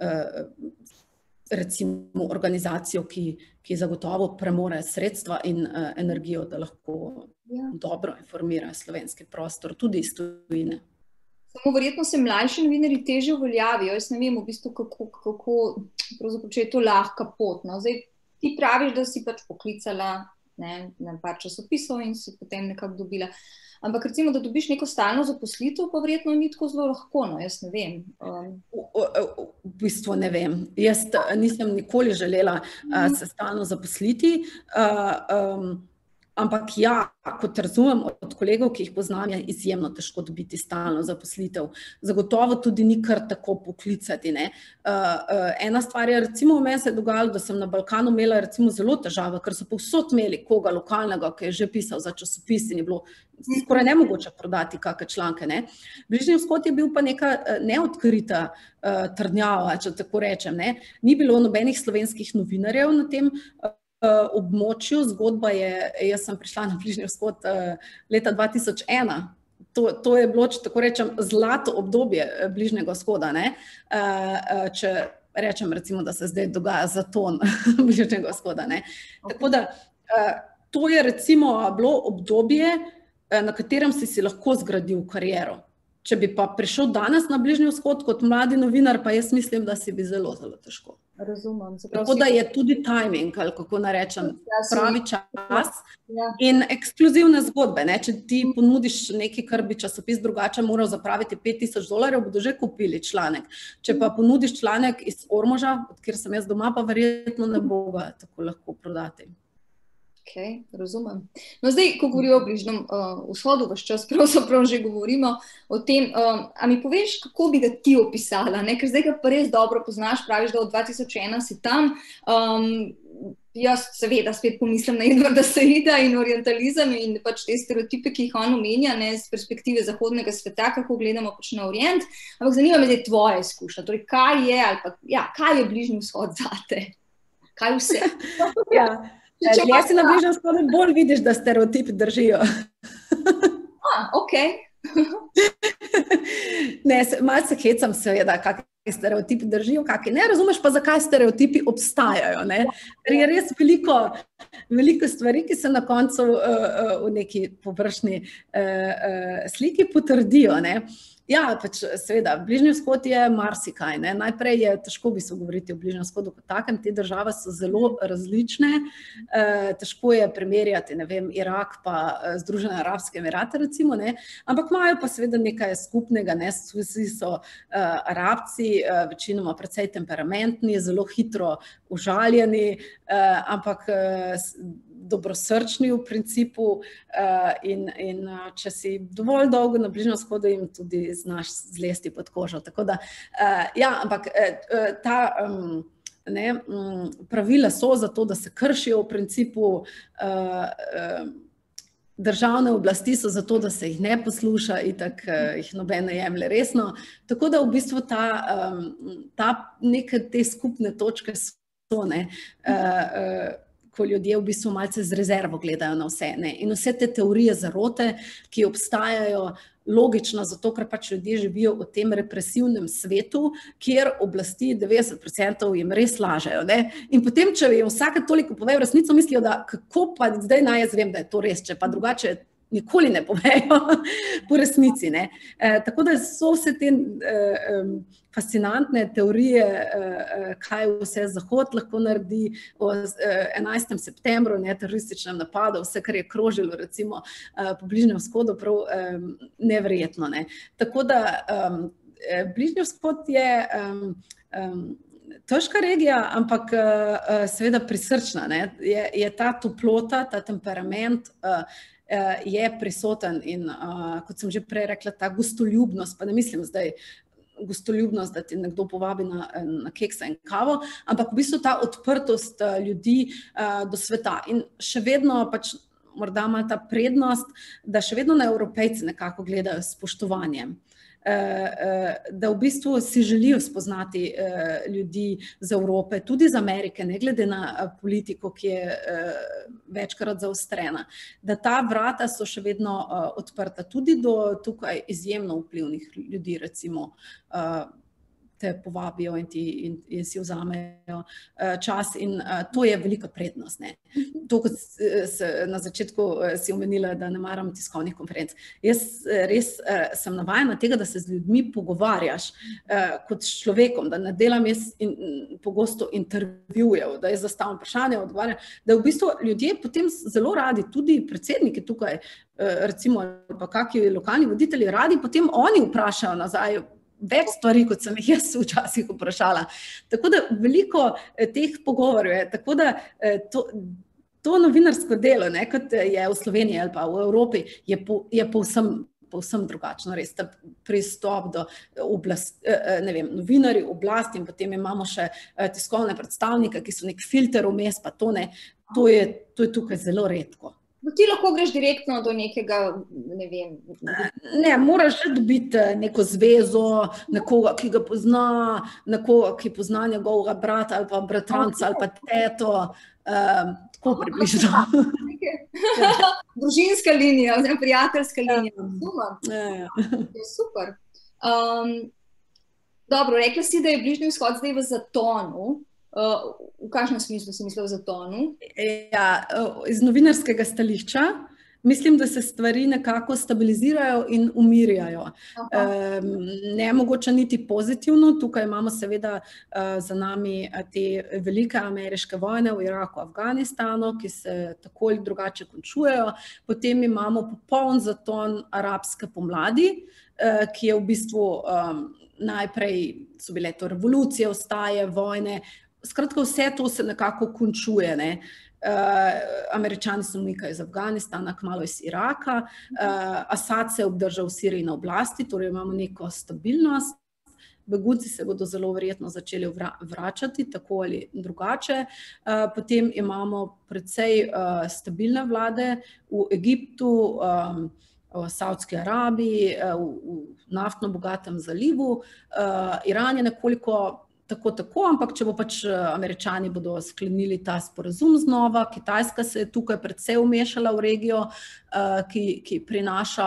recimo organizacijo, ki, ki zagotovo premore sredstva in energijo, da lahko ja. dobro informira slovenski prostor, tudi iz tujine. Samo verjetno se mlajši novinarji težje uveljavijo. Jaz ne vem v bistvu, kako, kako pravzaprav, če je to lahka pot. No? Zdaj, ti praviš, da si pač poklicala ne, na par časopisov in si potem nekako dobila. Ampak recimo, da dobiš neko stalno zaposlitev, pa verjetno ni tako zelo lahko, no, jaz ne vem. Um. V, v, v bistvu ne vem. Jaz nisem nikoli želela uh, se stalno zaposliti, uh, um, ampak ja, kot razumem od kolegov, ki jih poznam, je izjemno težko dobiti stalno zaposlitev. Zagotovo tudi ni kar tako poklicati. Ne? Uh, uh, ena stvar je, recimo v meni se je dogajalo, da sem na Balkanu imela recimo zelo težave, ker so povsod imeli koga lokalnega, ki je že pisal za časopis in je bilo skoraj nemogoče prodati kakšne članke. Ne? Bližnji vzhod je bil pa neka neodkrita uh, trdnjava, če tako rečem. Ne? Ni bilo nobenih slovenskih novinarjev na tem uh, območju. Zgodba je, jaz sem prišla na Bližnji vzhod leta dva tisoč ena. To, to je bilo, če tako rečem, zlato obdobje Bližnjega vzhoda. Ne? Če rečem, recimo, da se zdaj dogaja zaton Bližnjega vzhoda. Ne? Tako da, to je recimo bilo obdobje, na katerem si si lahko zgradil kariero. Če bi pa prišel danes na Bližnji vzhod kot mladi novinar, pa jaz mislim, da si bi zelo, zelo težko. Razumem. Tako da je tudi timing, ali kako narečem, pravi čas in ekskluzivne zgodbe. Ne? Če ti ponudiš nekaj, kar bi časopis drugače moral zapraviti pet tisoč dolarjev, bodo že kupili članek. Če pa ponudiš članek iz Ormoža, od kjer sem jaz doma, pa verjetno ne bo ga tako lahko prodati. Okay, razumem. No zdaj, ko govorijo o Bližnjem uh, vzhodu, vaš čas pravzaprav že govorimo o tem, um, a mi poveš, kako bi ga ti opisala, ne? Ker zdaj ga pa res dobro poznaš, praviš, da od dva tisoč ena si tam. Um, jaz seveda spet pomislim na Edvarda Saida in orientalizem in pač te stereotipe, ki jih on omenja, ne, z perspektive zahodnega sveta, kako gledamo pač na Orient. Ampak zanima me zdaj tvoja izkušnja. Torej, kaj je, ali pa, ja, kaj je Bližnji vzhod zate? Kaj vse? Ja. Če si na Bližnjem vzhodu, bolj vidiš, da stereotipi držijo. Ah, ok. Ne, malo se hecam seveda, kakšni stereotipi držijo, kakšni ne, razumeš pa, zakaj stereotipi obstajajo. Ne? Ker je res veliko, veliko stvari, ki se na koncu uh, uh, v neki površni uh, uh, sliki potrdijo. Ne? Ja, pač seveda, Bližnji vzhod je marsikaj. Ne? Najprej je težko bi se govoriti o Bližnjem vzhodu kot takem, te države so zelo različne, e, težko je primerjati, ne vem, Irak pa Združene arabske emirate recimo, ne? Ampak imajo pa seveda nekaj skupnega, ne? Vsi so uh, Arabci, uh, večinoma precej temperamentni, zelo hitro užaljeni, uh, ampak uh, dobrosrčni v principu uh, in, in uh, če si dovolj dolgo na Bližnjem vzhodu, jim tudi znaš zlesti pod kožo. Tako da, uh, ja, ampak uh, ta um, ne, um, pravila so za to, da se kršijo v principu, uh, uh, državne oblasti so za to, da se jih ne posluša in tak uh, jih noben ne jemlje resno. Tako da v bistvu ta, um, ta neke te skupne točke so, ne, uh, uh, ko ljudje v bistvu malce z rezervo gledajo na vse. Ne? In vse te teorije zarote, ki obstajajo, logično, zato ker pač ljudje živijo v tem represivnem svetu, kjer oblasti devetdeset procentov jim res lažejo. Ne? In potem, če jim vsake toliko povejo resnico, mislijo, da kako pa zdaj naj jaz vem, da je to res, če pa drugače nikoli ne povejo po resnici. Ne? E, tako da so vse te e, e, fascinantne teorije, e, kaj vse Zahod lahko naredi o enajstem septembru, ne, terorističnem napadu, vse, kar je krožilo recimo e, po Bližnjem vzhodu, prav e, neverjetno. Ne? Tako da e, Bližnji vzhod je... E, e, težka regija, ampak uh, seveda prisrčna. Ne? Je, je ta toplota, ta temperament uh, uh, je prisoten in uh, kot sem že prej rekla, ta gostoljubnost, pa ne mislim zdaj gostoljubnost, da ti nekdo povabi na, na keksa in kavo, ampak v bistvu ta odprtost ljudi uh, do sveta. In še vedno pač morda ima ta prednost, da še vedno na Evropejci nekako gledajo s spoštovanjem. Da v bistvu si želijo spoznati ljudi z Evrope, tudi z Amerike, ne glede na politiko, ki je večkrat zaostrena. Da ta vrata so še vedno odprta tudi do tukaj izjemno vplivnih ljudi, recimo te povabijo in, ti, in, in si vzamejo čas in to je velika prednost. Ne. To, kot se na začetku si omenila, da ne maram tiskovnih konferenc. Jaz res sem navajena tega, da se z ljudmi pogovarjaš kot s človekom, da ne delam jaz in, pogosto intervjujev, da jaz zastavim vprašanje, odgovarjam, da v bistvu ljudje potem zelo radi, tudi predsedniki tukaj, recimo, pa kakšni lokalni voditelji, radi potem oni vprašajo nazaj več stvari, kot sem jih jaz včasih vprašala. Tako da veliko teh pogovorov je, tako da to, to novinarsko delo, ne, kot je v Sloveniji ali pa v Evropi, je, po, je povsem, povsem drugačno, res ta pristop do oblast, ne vem, novinarji, oblasti in potem imamo še tiskovne predstavnike, ki so nek filter vmes, pa to ne, to je, to je tukaj zelo redko. Ti lahko greš direktno do nekega, ne vem. Ne, moraš že dobiti neko zvezo, nekoga, ki ga pozna, nekoga, ki pozna njegovega brata ali pa bratranca ali pa teto, um, tako približno. Družinska linija, oziroma prijateljska linija. Super. Ja, ja. Je super. Um, dobro, rekla si, da je Bližnji vzhod zdaj v zatonu. Uh, v kakšnem smislu si mislil za zatonu? Ja, iz novinarskega stališča mislim, da se stvari nekako stabilizirajo in umirjajo. Um, ne mogoče niti pozitivno, tukaj imamo seveda uh, za nami te velike ameriške vojne v Iraku, Afganistanu, ki se tako ali drugače končujejo, potem imamo popoln zaton arabske pomladi, uh, ki je v bistvu um, najprej so bile to revolucije, vstaje, vojne. Skratka, vse to se nekako končuje. Ne? Uh, Američani se umikajo iz Afganistana, kmalu iz Iraka, uh, Asad se je obdržal v Siriji na oblasti, torej imamo neko stabilnost. Begunci se bodo zelo verjetno začeli vra vračati, tako ali drugače. Uh, potem imamo precej uh, stabilne vlade v Egiptu, um, v Saudski Arabiji, uh, v, v naftno bogatem zalivu. Uh, Iran je nekoliko tako, tako, ampak če bo pač Američani bodo sklenili ta sporazum znova, Kitajska se je tukaj predvsej vmešala v regijo, ki, ki prinaša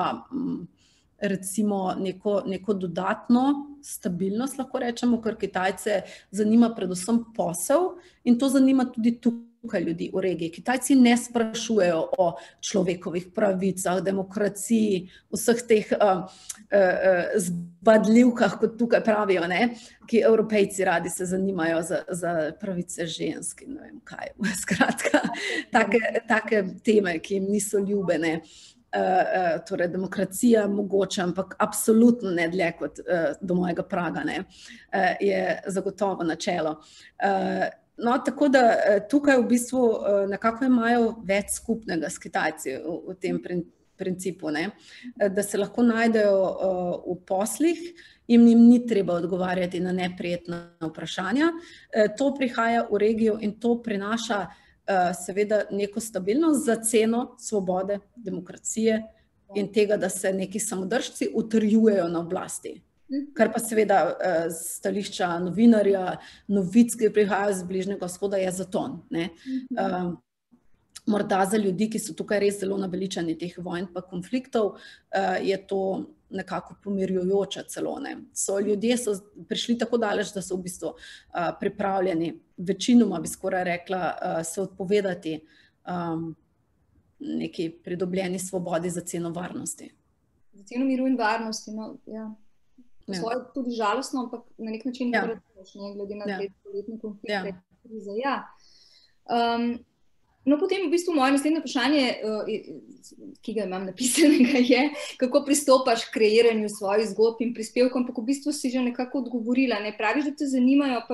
recimo neko, neko dodatno stabilnost, lahko rečemo, ker Kitajce zanima predvsem posel in to zanima tudi tukaj ljudi v regiji. Kitajci ne sprašujejo o človekovih pravicah, demokraciji, vseh teh uh, uh, zbadljivkah, kot tukaj pravijo, ne? Ki Evropejci radi se zanimajo za, za pravice žensk in ne vem kaj. Skratka, take, take teme, ki jim niso ljubene. Uh, uh, torej demokracija mogoče, ampak absolutno ne dlje kot uh, do mojega praga, ne? Uh, je zagotovo načelo. Uh, No, tako da tukaj v bistvu nekako imajo več skupnega s Kitajci v, v tem principu, ne? Da se lahko najdejo v poslih in jim ni treba odgovarjati na neprijetna vprašanja. To prihaja v regijo in to prinaša seveda neko stabilnost za ceno svobode, demokracije in tega, da se neki samodržci utrjujejo na oblasti. Kar pa seveda z stališča novinarja, novic, ki prihajajo z Bližnjega vzhoda, je zaton. Ne? Uh, morda za ljudi, ki so tukaj res zelo naveličani teh vojn pa konfliktov, uh, je to nekako pomirjujoče celo. Ne? So, ljudje so prišli tako daleč, da so v bistvu uh, pripravljeni, večinoma bi skoraj rekla, uh, se odpovedati um, neki pridobljeni svobodi za ceno varnosti. Za ceno miru in varnosti, no, ja. Ja. Svoje tudi žalostno, ampak na nek način ja. ne glede na ja. letni konflikte. Ja. Ja. Um, no, potem v bistvu moje naslednje vprašanje, uh, ki ga imam napisanega, je, kako pristopaš k kreiranju svojih zgodb in prispevkov, ampak v bistvu si že nekako odgovorila. Ne praviš, da te zanimajo pač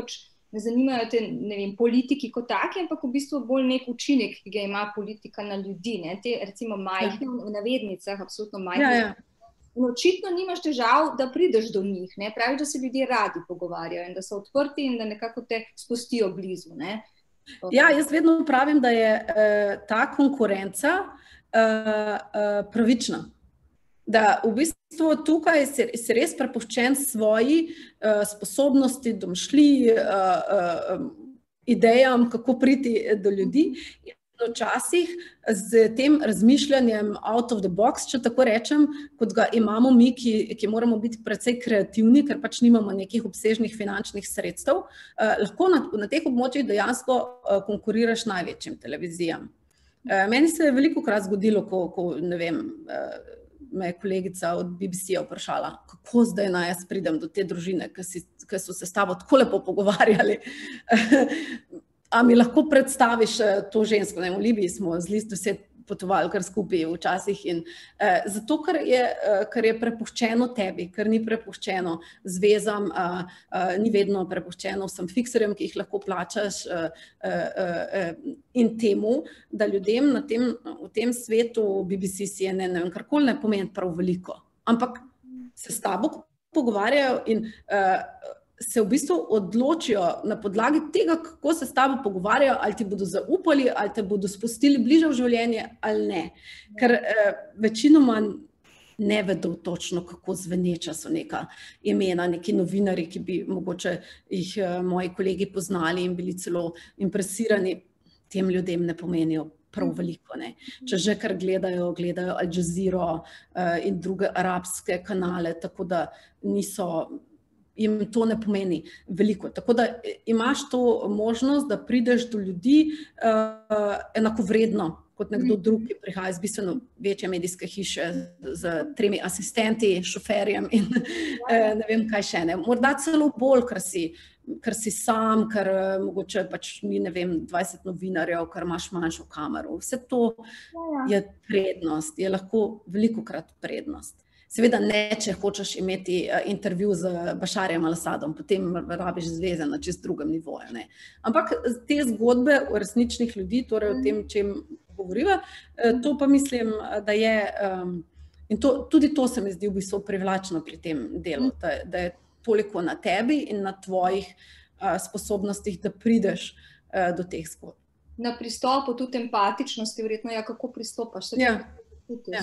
ne zanimajo te, ne vem, politiki kot taki, ampak v bistvu bolj nek učinek, ki ga ima politika na ljudi, ne, te recimo majhne, ja. v navednicah, absolutno majhne. Ja, ja. In očitno nimaš težav, da prideš do njih, ne, praviš, da se ljudje radi pogovarjajo in da so odprti in da nekako te spustijo blizu, ne. Ja, jaz vedno pravim, da je uh, ta konkurenca uh, uh, pravična. Da v bistvu tukaj si, si res prepuščen svoji uh, sposobnosti, domišljiji, uh, uh, idejam, kako priti do ljudi. In včasih z tem razmišljanjem out of the box, če tako rečem, kot ga imamo mi, ki, ki moramo biti precej kreativni, ker pač nimamo nekih obsežnih finančnih sredstev, uh, lahko na, na teh območjih dejansko uh, konkuriraš največjim televizijam. Uh, meni se je velikokrat zgodilo, ko, ko ne vem, uh, me je kolegica od B B C-ja vprašala, kako zdaj naj jaz pridem do te družine, ki, si, ki so se s tabo tako lepo pogovarjali. A mi lahko predstaviš to žensko? Ne, v Libiji smo z List deset potovali kar skupaj včasih. In, eh, zato, ker je, eh, ker je prepuščeno tebi, ker ni prepuščeno zvezam, eh, eh, ni vedno prepuščeno vsem fikserjem, ki jih lahko plačaš eh, eh, eh, in temu, da ljudem na tem, v tem svetu B B C, C N N, ne vem, karkoli ne pomeni prav veliko, ampak se s tabo pogovarjajo in eh, se v bistvu odločijo na podlagi tega, kako se s tabo pogovarjajo, ali ti bodo zaupali, ali te bodo spustili bliže v življenje, ali ne. Ker eh, večinoma ne vedo točno, kako zveneča so neka imena, neki novinari, ki bi mogoče jih eh, moji kolegi poznali in bili celo impresirani, tem ljudem ne pomenijo prav veliko. Ne. Če že kar gledajo, gledajo Al Jazeero eh, in druge arabske kanale, tako da niso... jim to ne pomeni veliko. Tako da imaš to možnost, da prideš do ljudi uh, enakovredno kot nekdo drug, ki prihaja iz bistveno večje medijske hiše z tremi asistenti, šoferjem in uh, ne vem kaj še ne. Morda celo bolj, ker si, ker si sam, ker uh, mogoče pač ni, ne vem, dvajset novinarjev, ker imaš manjšo kamero. Vse to je prednost, je lahko velikokrat prednost. Seveda ne, če hočeš imeti intervju z Bašarjem al-Asadom, potem rabiš zveze na čist drugem nivoju. Ne. Ampak te zgodbe o resničnih ljudi, torej o tem, čem govoriva, to pa mislim, da je, in to, tudi to se mi zdi v bistvu privlačno pri tem delu, da, da je toliko na tebi in na tvojih sposobnostih, da prideš do teh zgodb. Na pristopu, tudi empatičnosti, verjetno, ja, kako pristopaš. Ja, ja.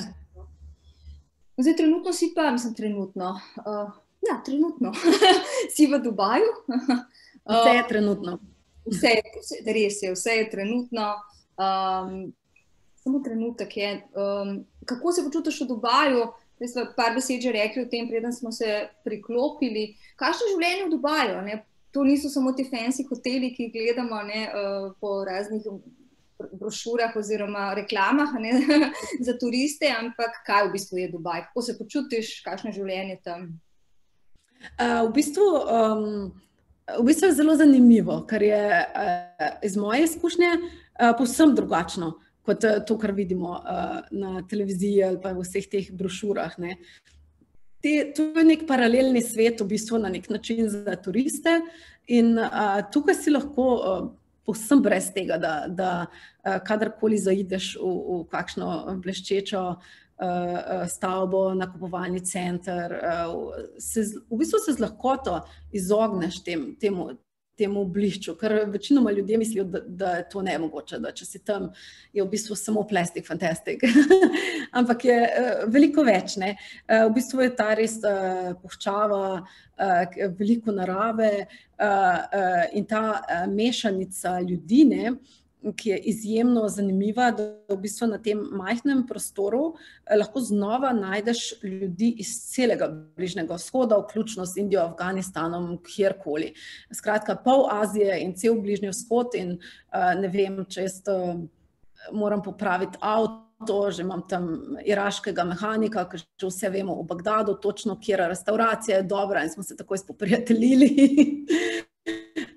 Zdaj, trenutno si pa, mislim, trenutno, uh, ja, trenutno, si v Dubaju. Vse je trenutno. Vse je, vse, res je, vse je trenutno. Um, samo trenutek je. Um, kako se počutiš v Dubaju? Zdaj smo par besed že rekli o tem, preden smo se priklopili. Kakšno življenje v Dubaju? Ne? To niso samo ti fancy hoteli, ki jih gledamo, ne, uh, po raznih brošurah oziroma reklamah, ne, za turiste, ampak kaj v bistvu je Dubaj? Kako se počutiš, kakšno življenje tam? Uh, v bistvu, um, v bistvu je zelo zanimivo, ker je uh, iz moje izkušnje uh, povsem drugačno kot uh, to, kar vidimo uh, na televiziji ali pa v vseh teh brošurah. Ne. Te, to je nek paralelni svet v bistvu na nek način za turiste in uh, tukaj si lahko uh, povsem brez tega, da, da kadarkoli zaideš v, v kakšno bleščečo uh, stavbo, nakupovalni center, uh, se, v bistvu se z lahkoto izogneš tem, temu, temu blišču, ker večinoma ljudje mislijo, da, da je to nemogoče, da če si tam, je v bistvu samo plastic fantastic. Ampak je uh, veliko več, ne. Uh, v bistvu je ta res uh, puščava, uh, veliko narave uh, uh, in ta uh, mešanica ljudi, ne, ki je izjemno zanimiva, da v bistvu na tem majhnem prostoru lahko znova najdeš ljudi iz celega Bližnjega vzhoda, vključno s Indijo, Afganistanom, kjerkoli. Skratka, pol Azije in cel Bližnji vzhod in ne vem, če jaz moram popraviti avto, že imam tam iraškega mehanika, ker že vse vemo o Bagdadu, točno kjera restauracija je dobra in smo se takoj spoprijateljili.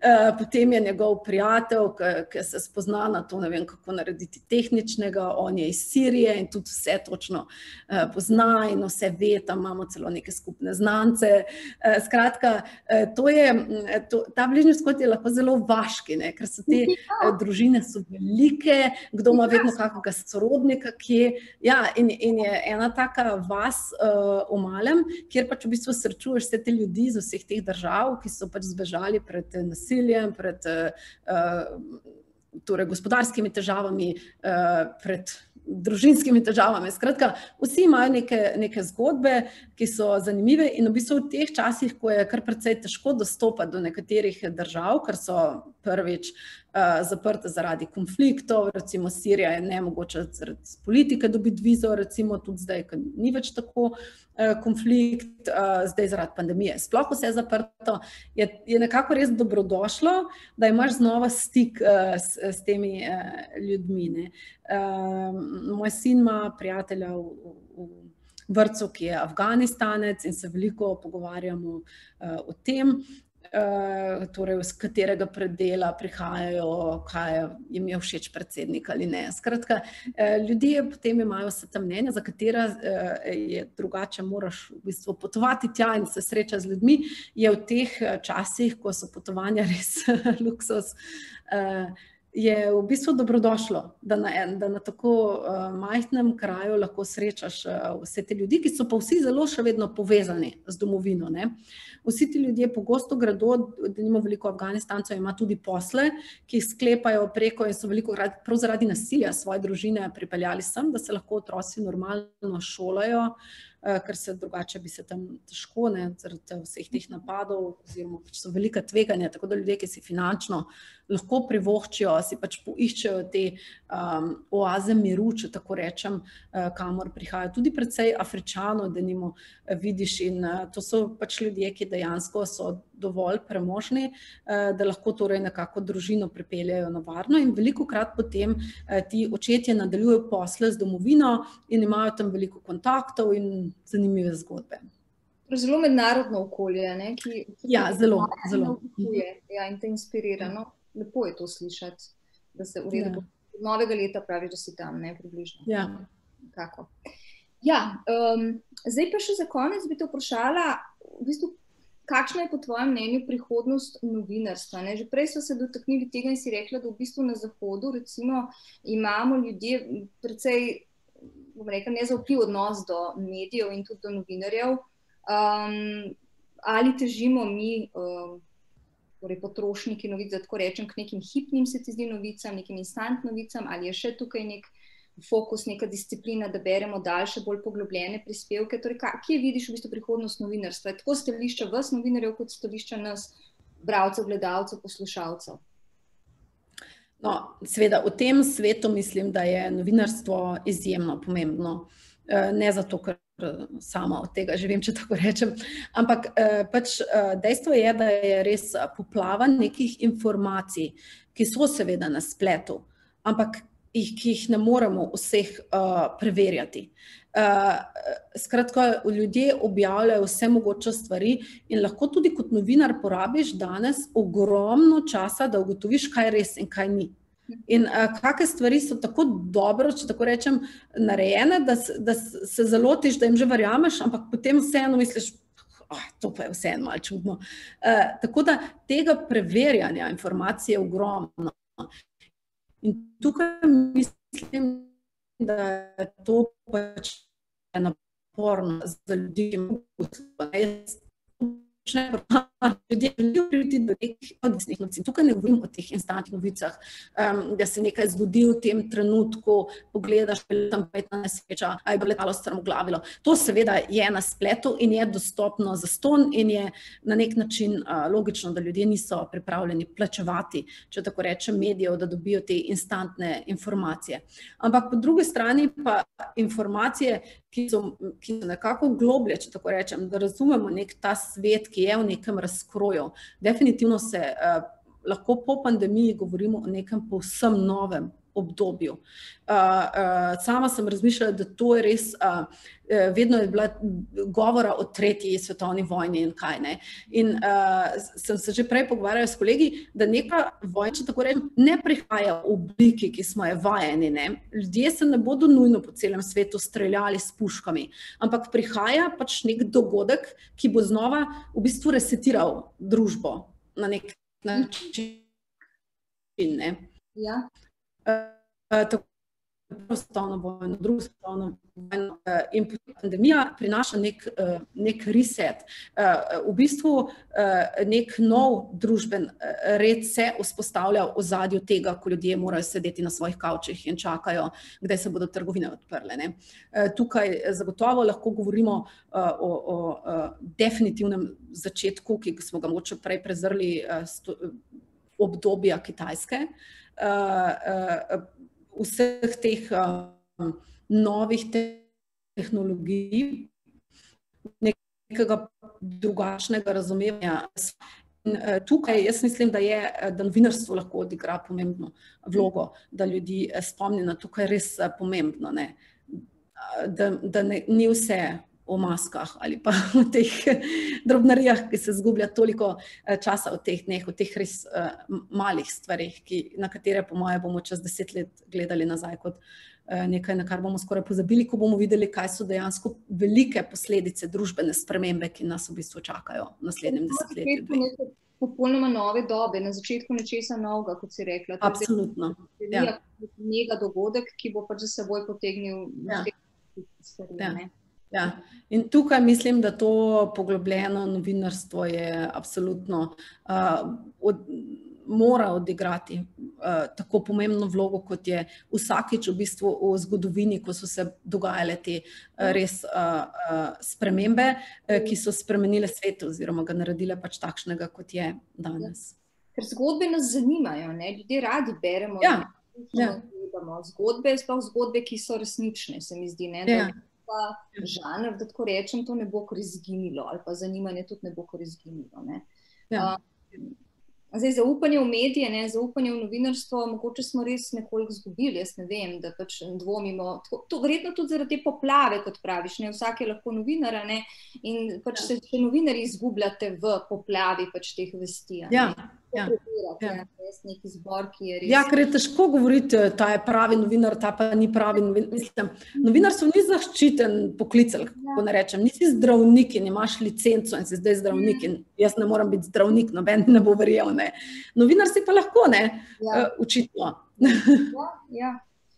potem je njegov prijatelj, ki se spozna na to, ne vem, kako narediti tehničnega, on je iz Sirije in tudi vse točno pozna in vse ve, tam imamo celo neke skupne znance. Skratka, to je, to, ta Bližnji vzhod je lahko zelo vaški, ne? Ker so te družine so velike, kdo ima vedno kakega sorodnika, kje. Ja, in, in je ena taka vas uh, v malem, kjer pač v bistvu srečuješ vse te ljudi iz vseh teh držav, ki so pač zbežali pred nasiljem, pred uh, torej gospodarskimi težavami, uh, pred družinskimi težavami. Skratka, vsi imajo neke, neke zgodbe, ki so zanimive in v bistvu v teh časih, ko je kar precej težko dostopati do nekaterih držav, ker so prvič uh, zaprte zaradi konfliktov, recimo Sirija je nemogoče zaradi politike dobiti vizo, recimo tudi zdaj, ker ni več tako uh, konflikt, uh, zdaj zaradi pandemije. Sploh vse zaprto, je, je nekako res dobrodošlo, da imaš znova stik uh, s, s temi uh, ljudmi, ne. Uh, moj sin ima prijatelja v, v vrtcu, ki je Afganistanec in se veliko pogovarjamo uh, o tem, uh, torej z katerega predela prihajajo, kaj jim je všeč predsednik ali ne. Skratka, uh, ljudje potem imajo vse ta mnenja, za katera uh, je drugače, moraš v bistvu potovati tja in se srečati z ljudmi, je v teh časih, ko so potovanja res luksus, uh, je v bistvu dobrodošlo, da na, en, da na tako uh, majhnem kraju lahko srečaš uh, vse te ljudi, ki so pa vsi zelo še vedno povezani z domovino, ne. Vsi ti ljudje pogosto gredo, da nima veliko Afganistancev, ima tudi posle, ki jih sklepajo preko in so veliko prav zaradi nasilja svoje družine pripeljali sem, da se lahko otroci normalno šolajo, ker se drugače bi se tam težko, ne, zaradi vseh teh napadov, oziroma pač so velika tveganja, tako da ljudje, ki si finančno lahko privoščijo, si pač poiščejo te um, oaze miru, če tako rečem, uh, kamor prihajajo. Tudi precej Afričanov, da nimo vidiš, in uh, to so pač ljudje, ki dejansko so dovolj premožni, uh, da lahko torej nekako družino pripeljejo na varno in velikokrat potem uh, ti očetje nadaljujejo posle z domovino in imajo tam veliko kontaktov in zanimive zgodbe. Zelo mednarodno okolje, ne? Ki, ki ja, zelo, zelo. Ja, in te inspirira, no? Lepo je to slišati, da se v redu ja. Novega leta praviš, da si tam, ne, približno. Ja. Kako. Ja, um, zdaj pa še za konec bi te vprašala, v bistvu, kakšna je po tvojem mnenju prihodnost novinarstva, ne? Že prej so se dotaknili tega in si rekla, da v bistvu na Zahodu, recimo, imamo ljudje precej, bom rekla, nezaupljiv odnos do medijev in tudi do novinarjev. Um, ali težimo mi, um, torej potrošniki novic, da tako rečem, k nekim hipnim se ti zdi novicam, nekim instant novicam, ali je še tukaj nek fokus, neka disciplina, da beremo daljše, bolj poglobljene prispevke, torej kje vidiš v bistvu prihodnost novinarstva? Je tako stališča vas novinarjev, kot stališča nas, bralcev, gledalcev, poslušalcev? No, seveda, v tem svetu mislim, da je novinarstvo izjemno pomembno. Ne zato, ker sama od tega živim, če tako rečem, ampak pač dejstvo je, da je res poplava nekih informacij, ki so seveda na spletu, ampak jih, ki jih ne moremo vseh uh, preverjati. Uh, skratka, ljudje objavljajo vse mogoče stvari in lahko tudi kot novinar porabiš danes ogromno časa, da ugotoviš, kaj je res in kaj ni. In uh, kakšne stvari so tako dobro, če tako rečem, narejene, da, da se zalotiš, da jim že verjameš, ampak potem vseeno misliš, ah, to pa je vseeno malo čudno. Uh, tako da tega preverjanja informacije je ogromno. In tukaj mislim, da je to pač naporno za ljudi, ki mogoče ljudje želijo priti do nekih odvisnih novic. Tukaj ne govorim o teh instantnih novicah, um, da se nekaj zgodi v tem trenutku, pogledaš, tam petna nesreča, ali je letalo strmoglavilo. To seveda je na spletu in je dostopno zastonj in je na nek način uh, logično, da ljudje niso pripravljeni plačevati, če tako rečem, medijev, da dobijo te instantne informacije. Ampak po drugi strani pa informacije, ki so, ki so nekako globlje, če tako rečem, da razumemo nek ta svet, ki je v nekem razkroju. Definitivno se uh, lahko po pandemiji govorimo o nekem povsem novem obdobju. Uh, uh, sama sem razmišljala, da to je res, uh, vedno je bila govora o tretji svetovni vojni in kaj ne. In uh, sem se že prej pogovarjala s kolegi, da neka vojna, če tako rečem, ne prihaja v obliki, ki smo je vajeni. Ne. Ljudje se ne bodo nujno po celem svetu streljali s puškami, ampak prihaja pač nek dogodek, ki bo znova v bistvu resetiral družbo na nek način. Ne. Ja. Uh, tako svetovno vojno, drugo svetovno vojno uh, in pandemija prinaša nek, uh, nek reset. Uh, v bistvu uh, nek nov družben red se vzpostavlja v ozadju tega, ko ljudje morajo sedeti na svojih kavčih in čakajo, kdaj se bodo trgovine odprle. Ne? Uh, tukaj zagotovo lahko govorimo uh, o, o uh, definitivnem začetku, ki smo ga mogoče prej prezrli uh, sto, obdobja Kitajske. Uh, uh, vseh teh uh, novih tehnologij, nekega drugačnega razumevanja. In, uh, tukaj jaz mislim, da je, da novinarstvo lahko odigra pomembno vlogo, da ljudi spomni na tukaj res pomembno, ne? Da, da ne, ni vse o maskah ali pa v teh drobnarijah, ki se zgublja toliko časa v teh dneh, v teh res uh, malih stvarih, ki, na katere po moje bomo čez deset let gledali nazaj kot uh, nekaj, na kar bomo skoraj pozabili, ko bomo videli, kaj so dejansko velike posledice družbene spremembe, ki nas v bistvu čakajo v naslednjem desetletju. Popolnoma nove dobe, na začetku nečesa novega, kot si rekla. Absolutno. Ja. Mega dogodek, ki bo pač za seboj potegnil ja. stvari, ja. ne? Ja, in tukaj mislim, da to poglobljeno novinarstvo je absolutno uh, od, mora odigrati uh, tako pomembno vlogo, kot je vsakič v bistvu v zgodovini, ko so se dogajale te uh, res uh, uh, spremembe, uh, ki so spremenile svet oziroma ga naredile pač takšnega, kot je danes. Ker zgodbe nas zanimajo, ne? Ljudje radi beremo, ja. Ja. zgodbe, sploh zgodbe, ki so resnične, se mi zdi, ne? Ja. Pa žanr, da tako rečem, to ne bo kar izginilo, ali pa zanimanje tudi ne bo kar izginilo. Ne? Ja. Uh, zdaj, zaupanje v medije, ne, zaupanje v novinarstvo, mogoče smo res nekoliko zgubili, jaz ne vem, da pač dvomimo. To, to verjetno tudi zaradi te poplave, kot praviš, ne, vsak je lahko novinar, ne, in pač ja. se, se novinarji izgubljate v poplavi pač teh vesti. Ja. Ja. Ja. Neki zbor, ki je res... Ja, ker je težko govoriti, ta je pravi novinar, ta pa ni pravi novinar. Mislim, novinarstvo ni zaščiten poklic, kako ne rečem. Nisi zdravnik in imaš licenco in si zdaj zdravnik in jaz ne moram biti zdravnik, noben ne bo verjel. Ne. Novinar si pa lahko, ne, ja. Učitno. Ja, ja.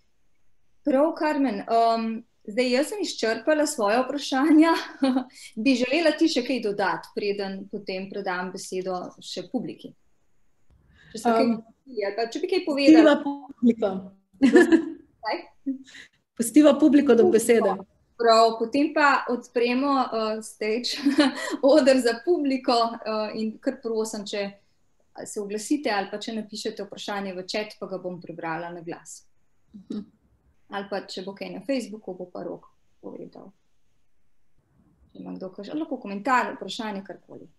Prav, Karmen. Um, zdaj, jaz sem izčrpala svoje vprašanja. Bi želela ti še kaj dodati, preden potem predam besedo še publiki? Če, kaj, um, pa, če bi kaj povedala. Publiko. Pustiva publiko do besede. Prav, potem pa odpremo uh, stage, oder za publiko uh, in kar prosim, če se oglasite ali pa če napišete vprašanje v chat, pa ga bom prebrala na glas. Uh-huh. Ali pa če bo kaj na Facebooku, bo pa Rok povedal. Če ima kdo kaže, lahko komentar, vprašanje, karkoli.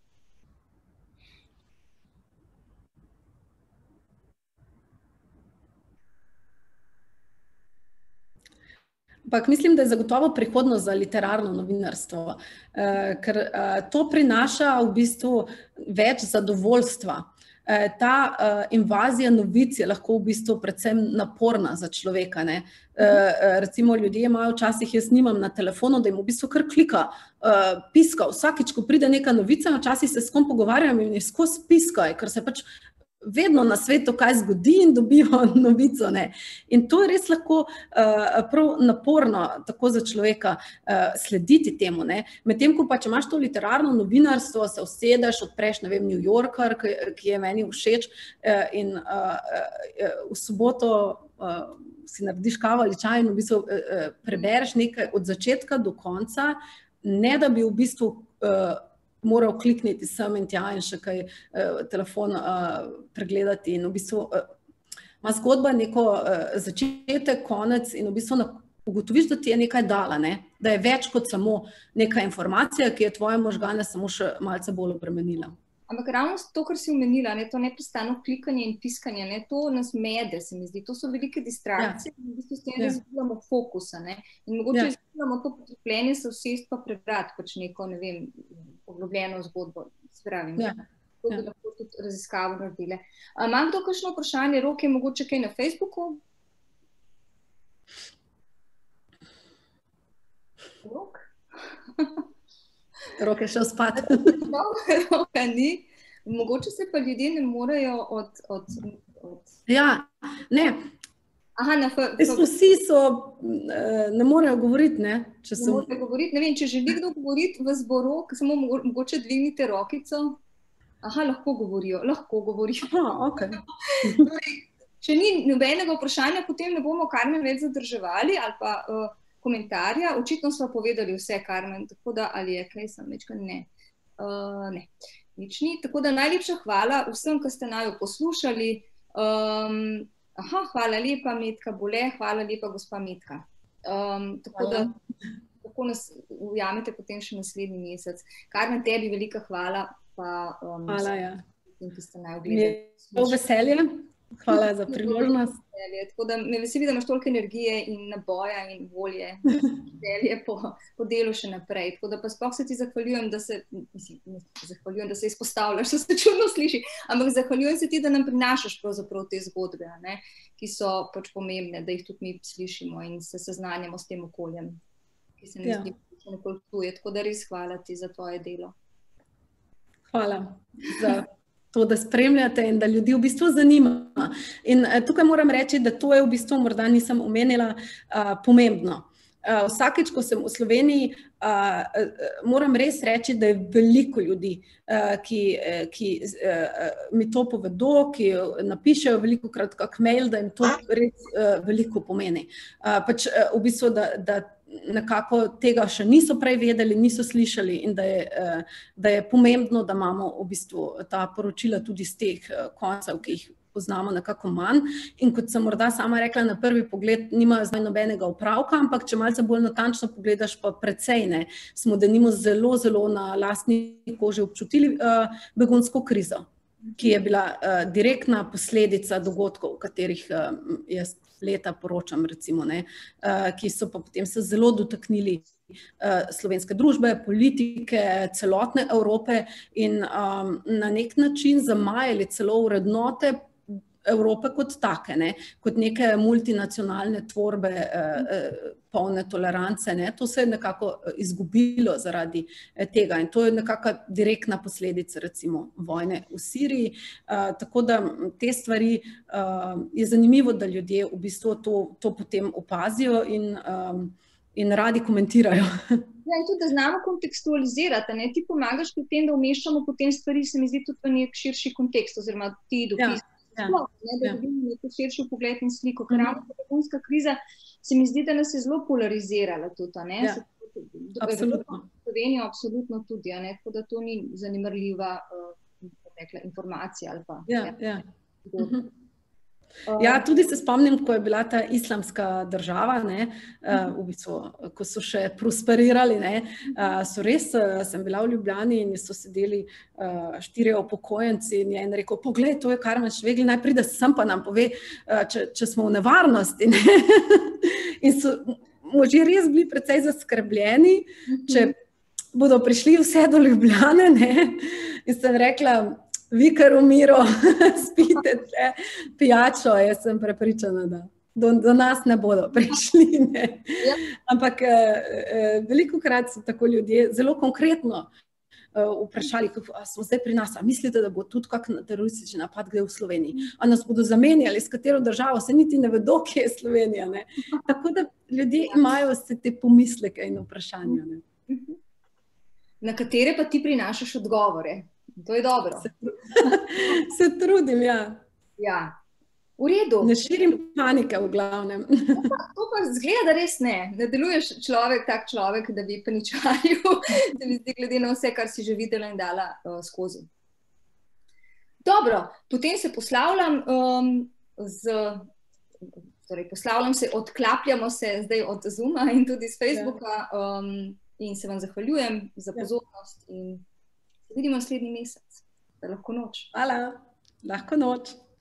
Ampak mislim, da je zagotovo prihodnost za literarno novinarstvo, eh, ker eh, to prinaša v bistvu več zadovoljstva. Eh, ta eh, invazija novic je lahko v bistvu predvsem naporna za človeka. Ne? Eh, recimo ljudje imajo včasih, jaz nimam na telefonu, da jim v bistvu kar klika, eh, piska. Vsakič, ko pride neka novica, včasih se s kom pogovarjam in je skozi piskaj, ker se pač vedno na svetu kaj zgodi in dobijo novico. Ne. In to je res lahko uh, prav naporno tako za človeka uh, slediti temu. Ne. Medtem, ko pa če imaš to literarno novinarstvo, se usedeš, odpreš, ne vem, New Yorker, ki, ki je meni všeč uh, in uh, uh, v soboto uh, si narediš kavo ali čaj in v bistvu uh, prebereš nekaj od začetka do konca, ne da bi v bistvu uh, moral klikniti sem in tja in še kaj uh, telefon uh, pregledati. In v bistvu uh, ima zgodba neko uh, začetek, konec in v bistvu na, ugotoviš, da ti je nekaj dala, ne? Da je več kot samo neka informacija, ki je tvoje možgane samo še malce bolj obremenila. Ampak ravno to, kar si omenila, ne, to neprestano klikanje in piskanje, ne, to nas mede, se mi zdi. To so velike distrakcije, in v bistvu s tem Ja. razvijamo fokusa. Ne. In mogoče Ja. izgubljamo to potrpljenje se vsest pa prebrati pač neko, ne vem, poglobljeno zgodbo. Se pravi, Ja. to bi lahko tudi raziskavo naredile. A ima kdo kakšno vprašanje? Rok, je mogoče kaj na Facebooku? Rok? Rok je šel spat. No, roka ni. Mogoče se pa ljudje ne morejo od... od, od... Ja, ne. Aha, na F... Vsi so, ne morejo govoriti, ne? Če Ne so... morejo govoriti. Ne vem, če želi kdo govoriti, vas bo Rok, samo mogo- mogoče dvignite rokico. Aha, lahko govorijo, lahko govorijo. Aha, ok. Če ni nobenega vprašanja, potem ne bomo Karmen več zadrževali ali pa uh, komentarja. Očitno smo povedali vse, Karmen, tako da ali je kaj sem večkrat ne. Uh, ne, nič ni. Tako da najlepša hvala vsem, ki ste naju poslušali. Um, aha, hvala lepa, Metka Bole, hvala lepa, gospa Metka. Um, tako da tako nas ujamete potem še naslednji mesec. Karmen, tebi velika hvala. Pa, um, Hvala, ja. vsem, ki ste naju Mi je gledali. veselje. Hvala za priložnost. Tako da me veseli, da imaš toliko energije in naboja in volje, želje po, po delu še naprej. Tako da pa sploh se ti zahvaljujem, da se, mislim, ne zahvaljujem, da se izpostavljaš, da se čudno sliši, ampak zahvaljujem se ti, da nam prinašaš pravzaprav te zgodbe, ne, ki so pač pomembne, da jih tudi mi slišimo in se seznanjamo s tem okoljem, ki se ne Ja. zdi, da se nekoliko tuje. Tako da res hvala ti za tvoje delo. Hvala za to, da spremljate in da ljudi v bistvu zanima. In eh, tukaj moram reči, da to je v bistvu, morda nisem omenila, uh, pomembno. Uh, vsakeč, ko sem v Sloveniji, uh, uh, moram res reči, da je veliko ljudi, uh, ki, uh, ki uh, mi to povedo, ki napišejo veliko krat kak mail, da jim to res uh, veliko pomeni. Uh, pač uh, v bistvu, da, da nekako tega še niso prej vedeli, niso slišali in da je, da je pomembno, da imamo v bistvu ta poročila tudi z teh koncev, ki jih poznamo nekako manj. In kot sem morda sama rekla, na prvi pogled nimajo z nobenega opravka, ampak če malce bolj natančno pogledaš, pa precej ne. Smo denimo zelo, zelo na lastni koži občutili uh, begunsko krizo, ki je bila uh, direktna posledica dogodkov, v katerih uh, jaz leta poročam, recimo, ne, uh, ki so pa potem se zelo dotaknili uh, slovenske družbe, politike, celotne Evrope in um, na nek način zamajali celo vrednote Evrope kot take, ne, kot neke multinacionalne tvorbe eh, polne tolerance, ne, to se je nekako izgubilo zaradi tega in to je nekaka direktna posledica recimo vojne v Siriji, eh, tako da te stvari eh, je zanimivo, da ljudje v bistvu to, to potem opazijo in, um, in radi komentirajo. Ja, in tudi, da znamo kontekstualizirati, ne, ti pomagaš pri tem, da umeščamo potem stvari, se mi zdi tudi v nek širši kontekst, oziroma ti dopis. Ja. Sploh, ne, da dobimo neko širši pogled in sliko, ker ravno begunska kriza se mi zdi, da nas je zelo polarizirala tudi, ne? Ja. Absolutno. Slovenijo absolutno tudi, ne? Tako da to ni zanemarljiva uh, rekla, informacija ali pa. Ja, ne? ja. Uh, Ja, tudi se spomnim, ko je bila ta islamska država, ne, uh, v bistvu, ko so še prosperirali, ne, uh, so res, uh, sem bila v Ljubljani in so sedeli uh, štirje upokojenci in je en rekel, poglej, to je Karmen Švegli, naj pride sem pa nam pove, uh, če, če smo v nevarnosti. Ne. In so možje res bili precej zaskrbljeni, če bodo prišli vse do Ljubljane, ne, in sem rekla, vi, kar umiro, spite tle pijačo, jaz sem prepričana, da do, do nas ne bodo prišli. Ne. Ja. Ampak eh, velikokrat so tako ljudje zelo konkretno eh, vprašali, kako a smo zdaj pri nas, a mislite, da bo tudi kak teroristični napad gre v Sloveniji? A nas bodo zamenjali, s katero državo, se niti ne vedo, kje je Slovenija. Ne. Tako da ljudje imajo vse te pomisleke in vprašanja. Ne. Na katere pa ti prinašaš odgovore? To je dobro. Se, se trudim, ja. Ja. V redu. Ne širim panike v glavnem. To pa, to pa zgleda, da res ne. Ne deluješ človek, tak človek, da bi paničaril, da bi zdi glede na vse, kar si že videla in dala uh, skozi. Dobro, potem se poslavljam um, z... Torej, poslavljam se, odklapljamo se zdaj od Zooma in tudi z Facebooka um, in se vam zahvaljujem za pozornost in vidimo naslednji mesec. Lahko noč. Hvala, lahko noč.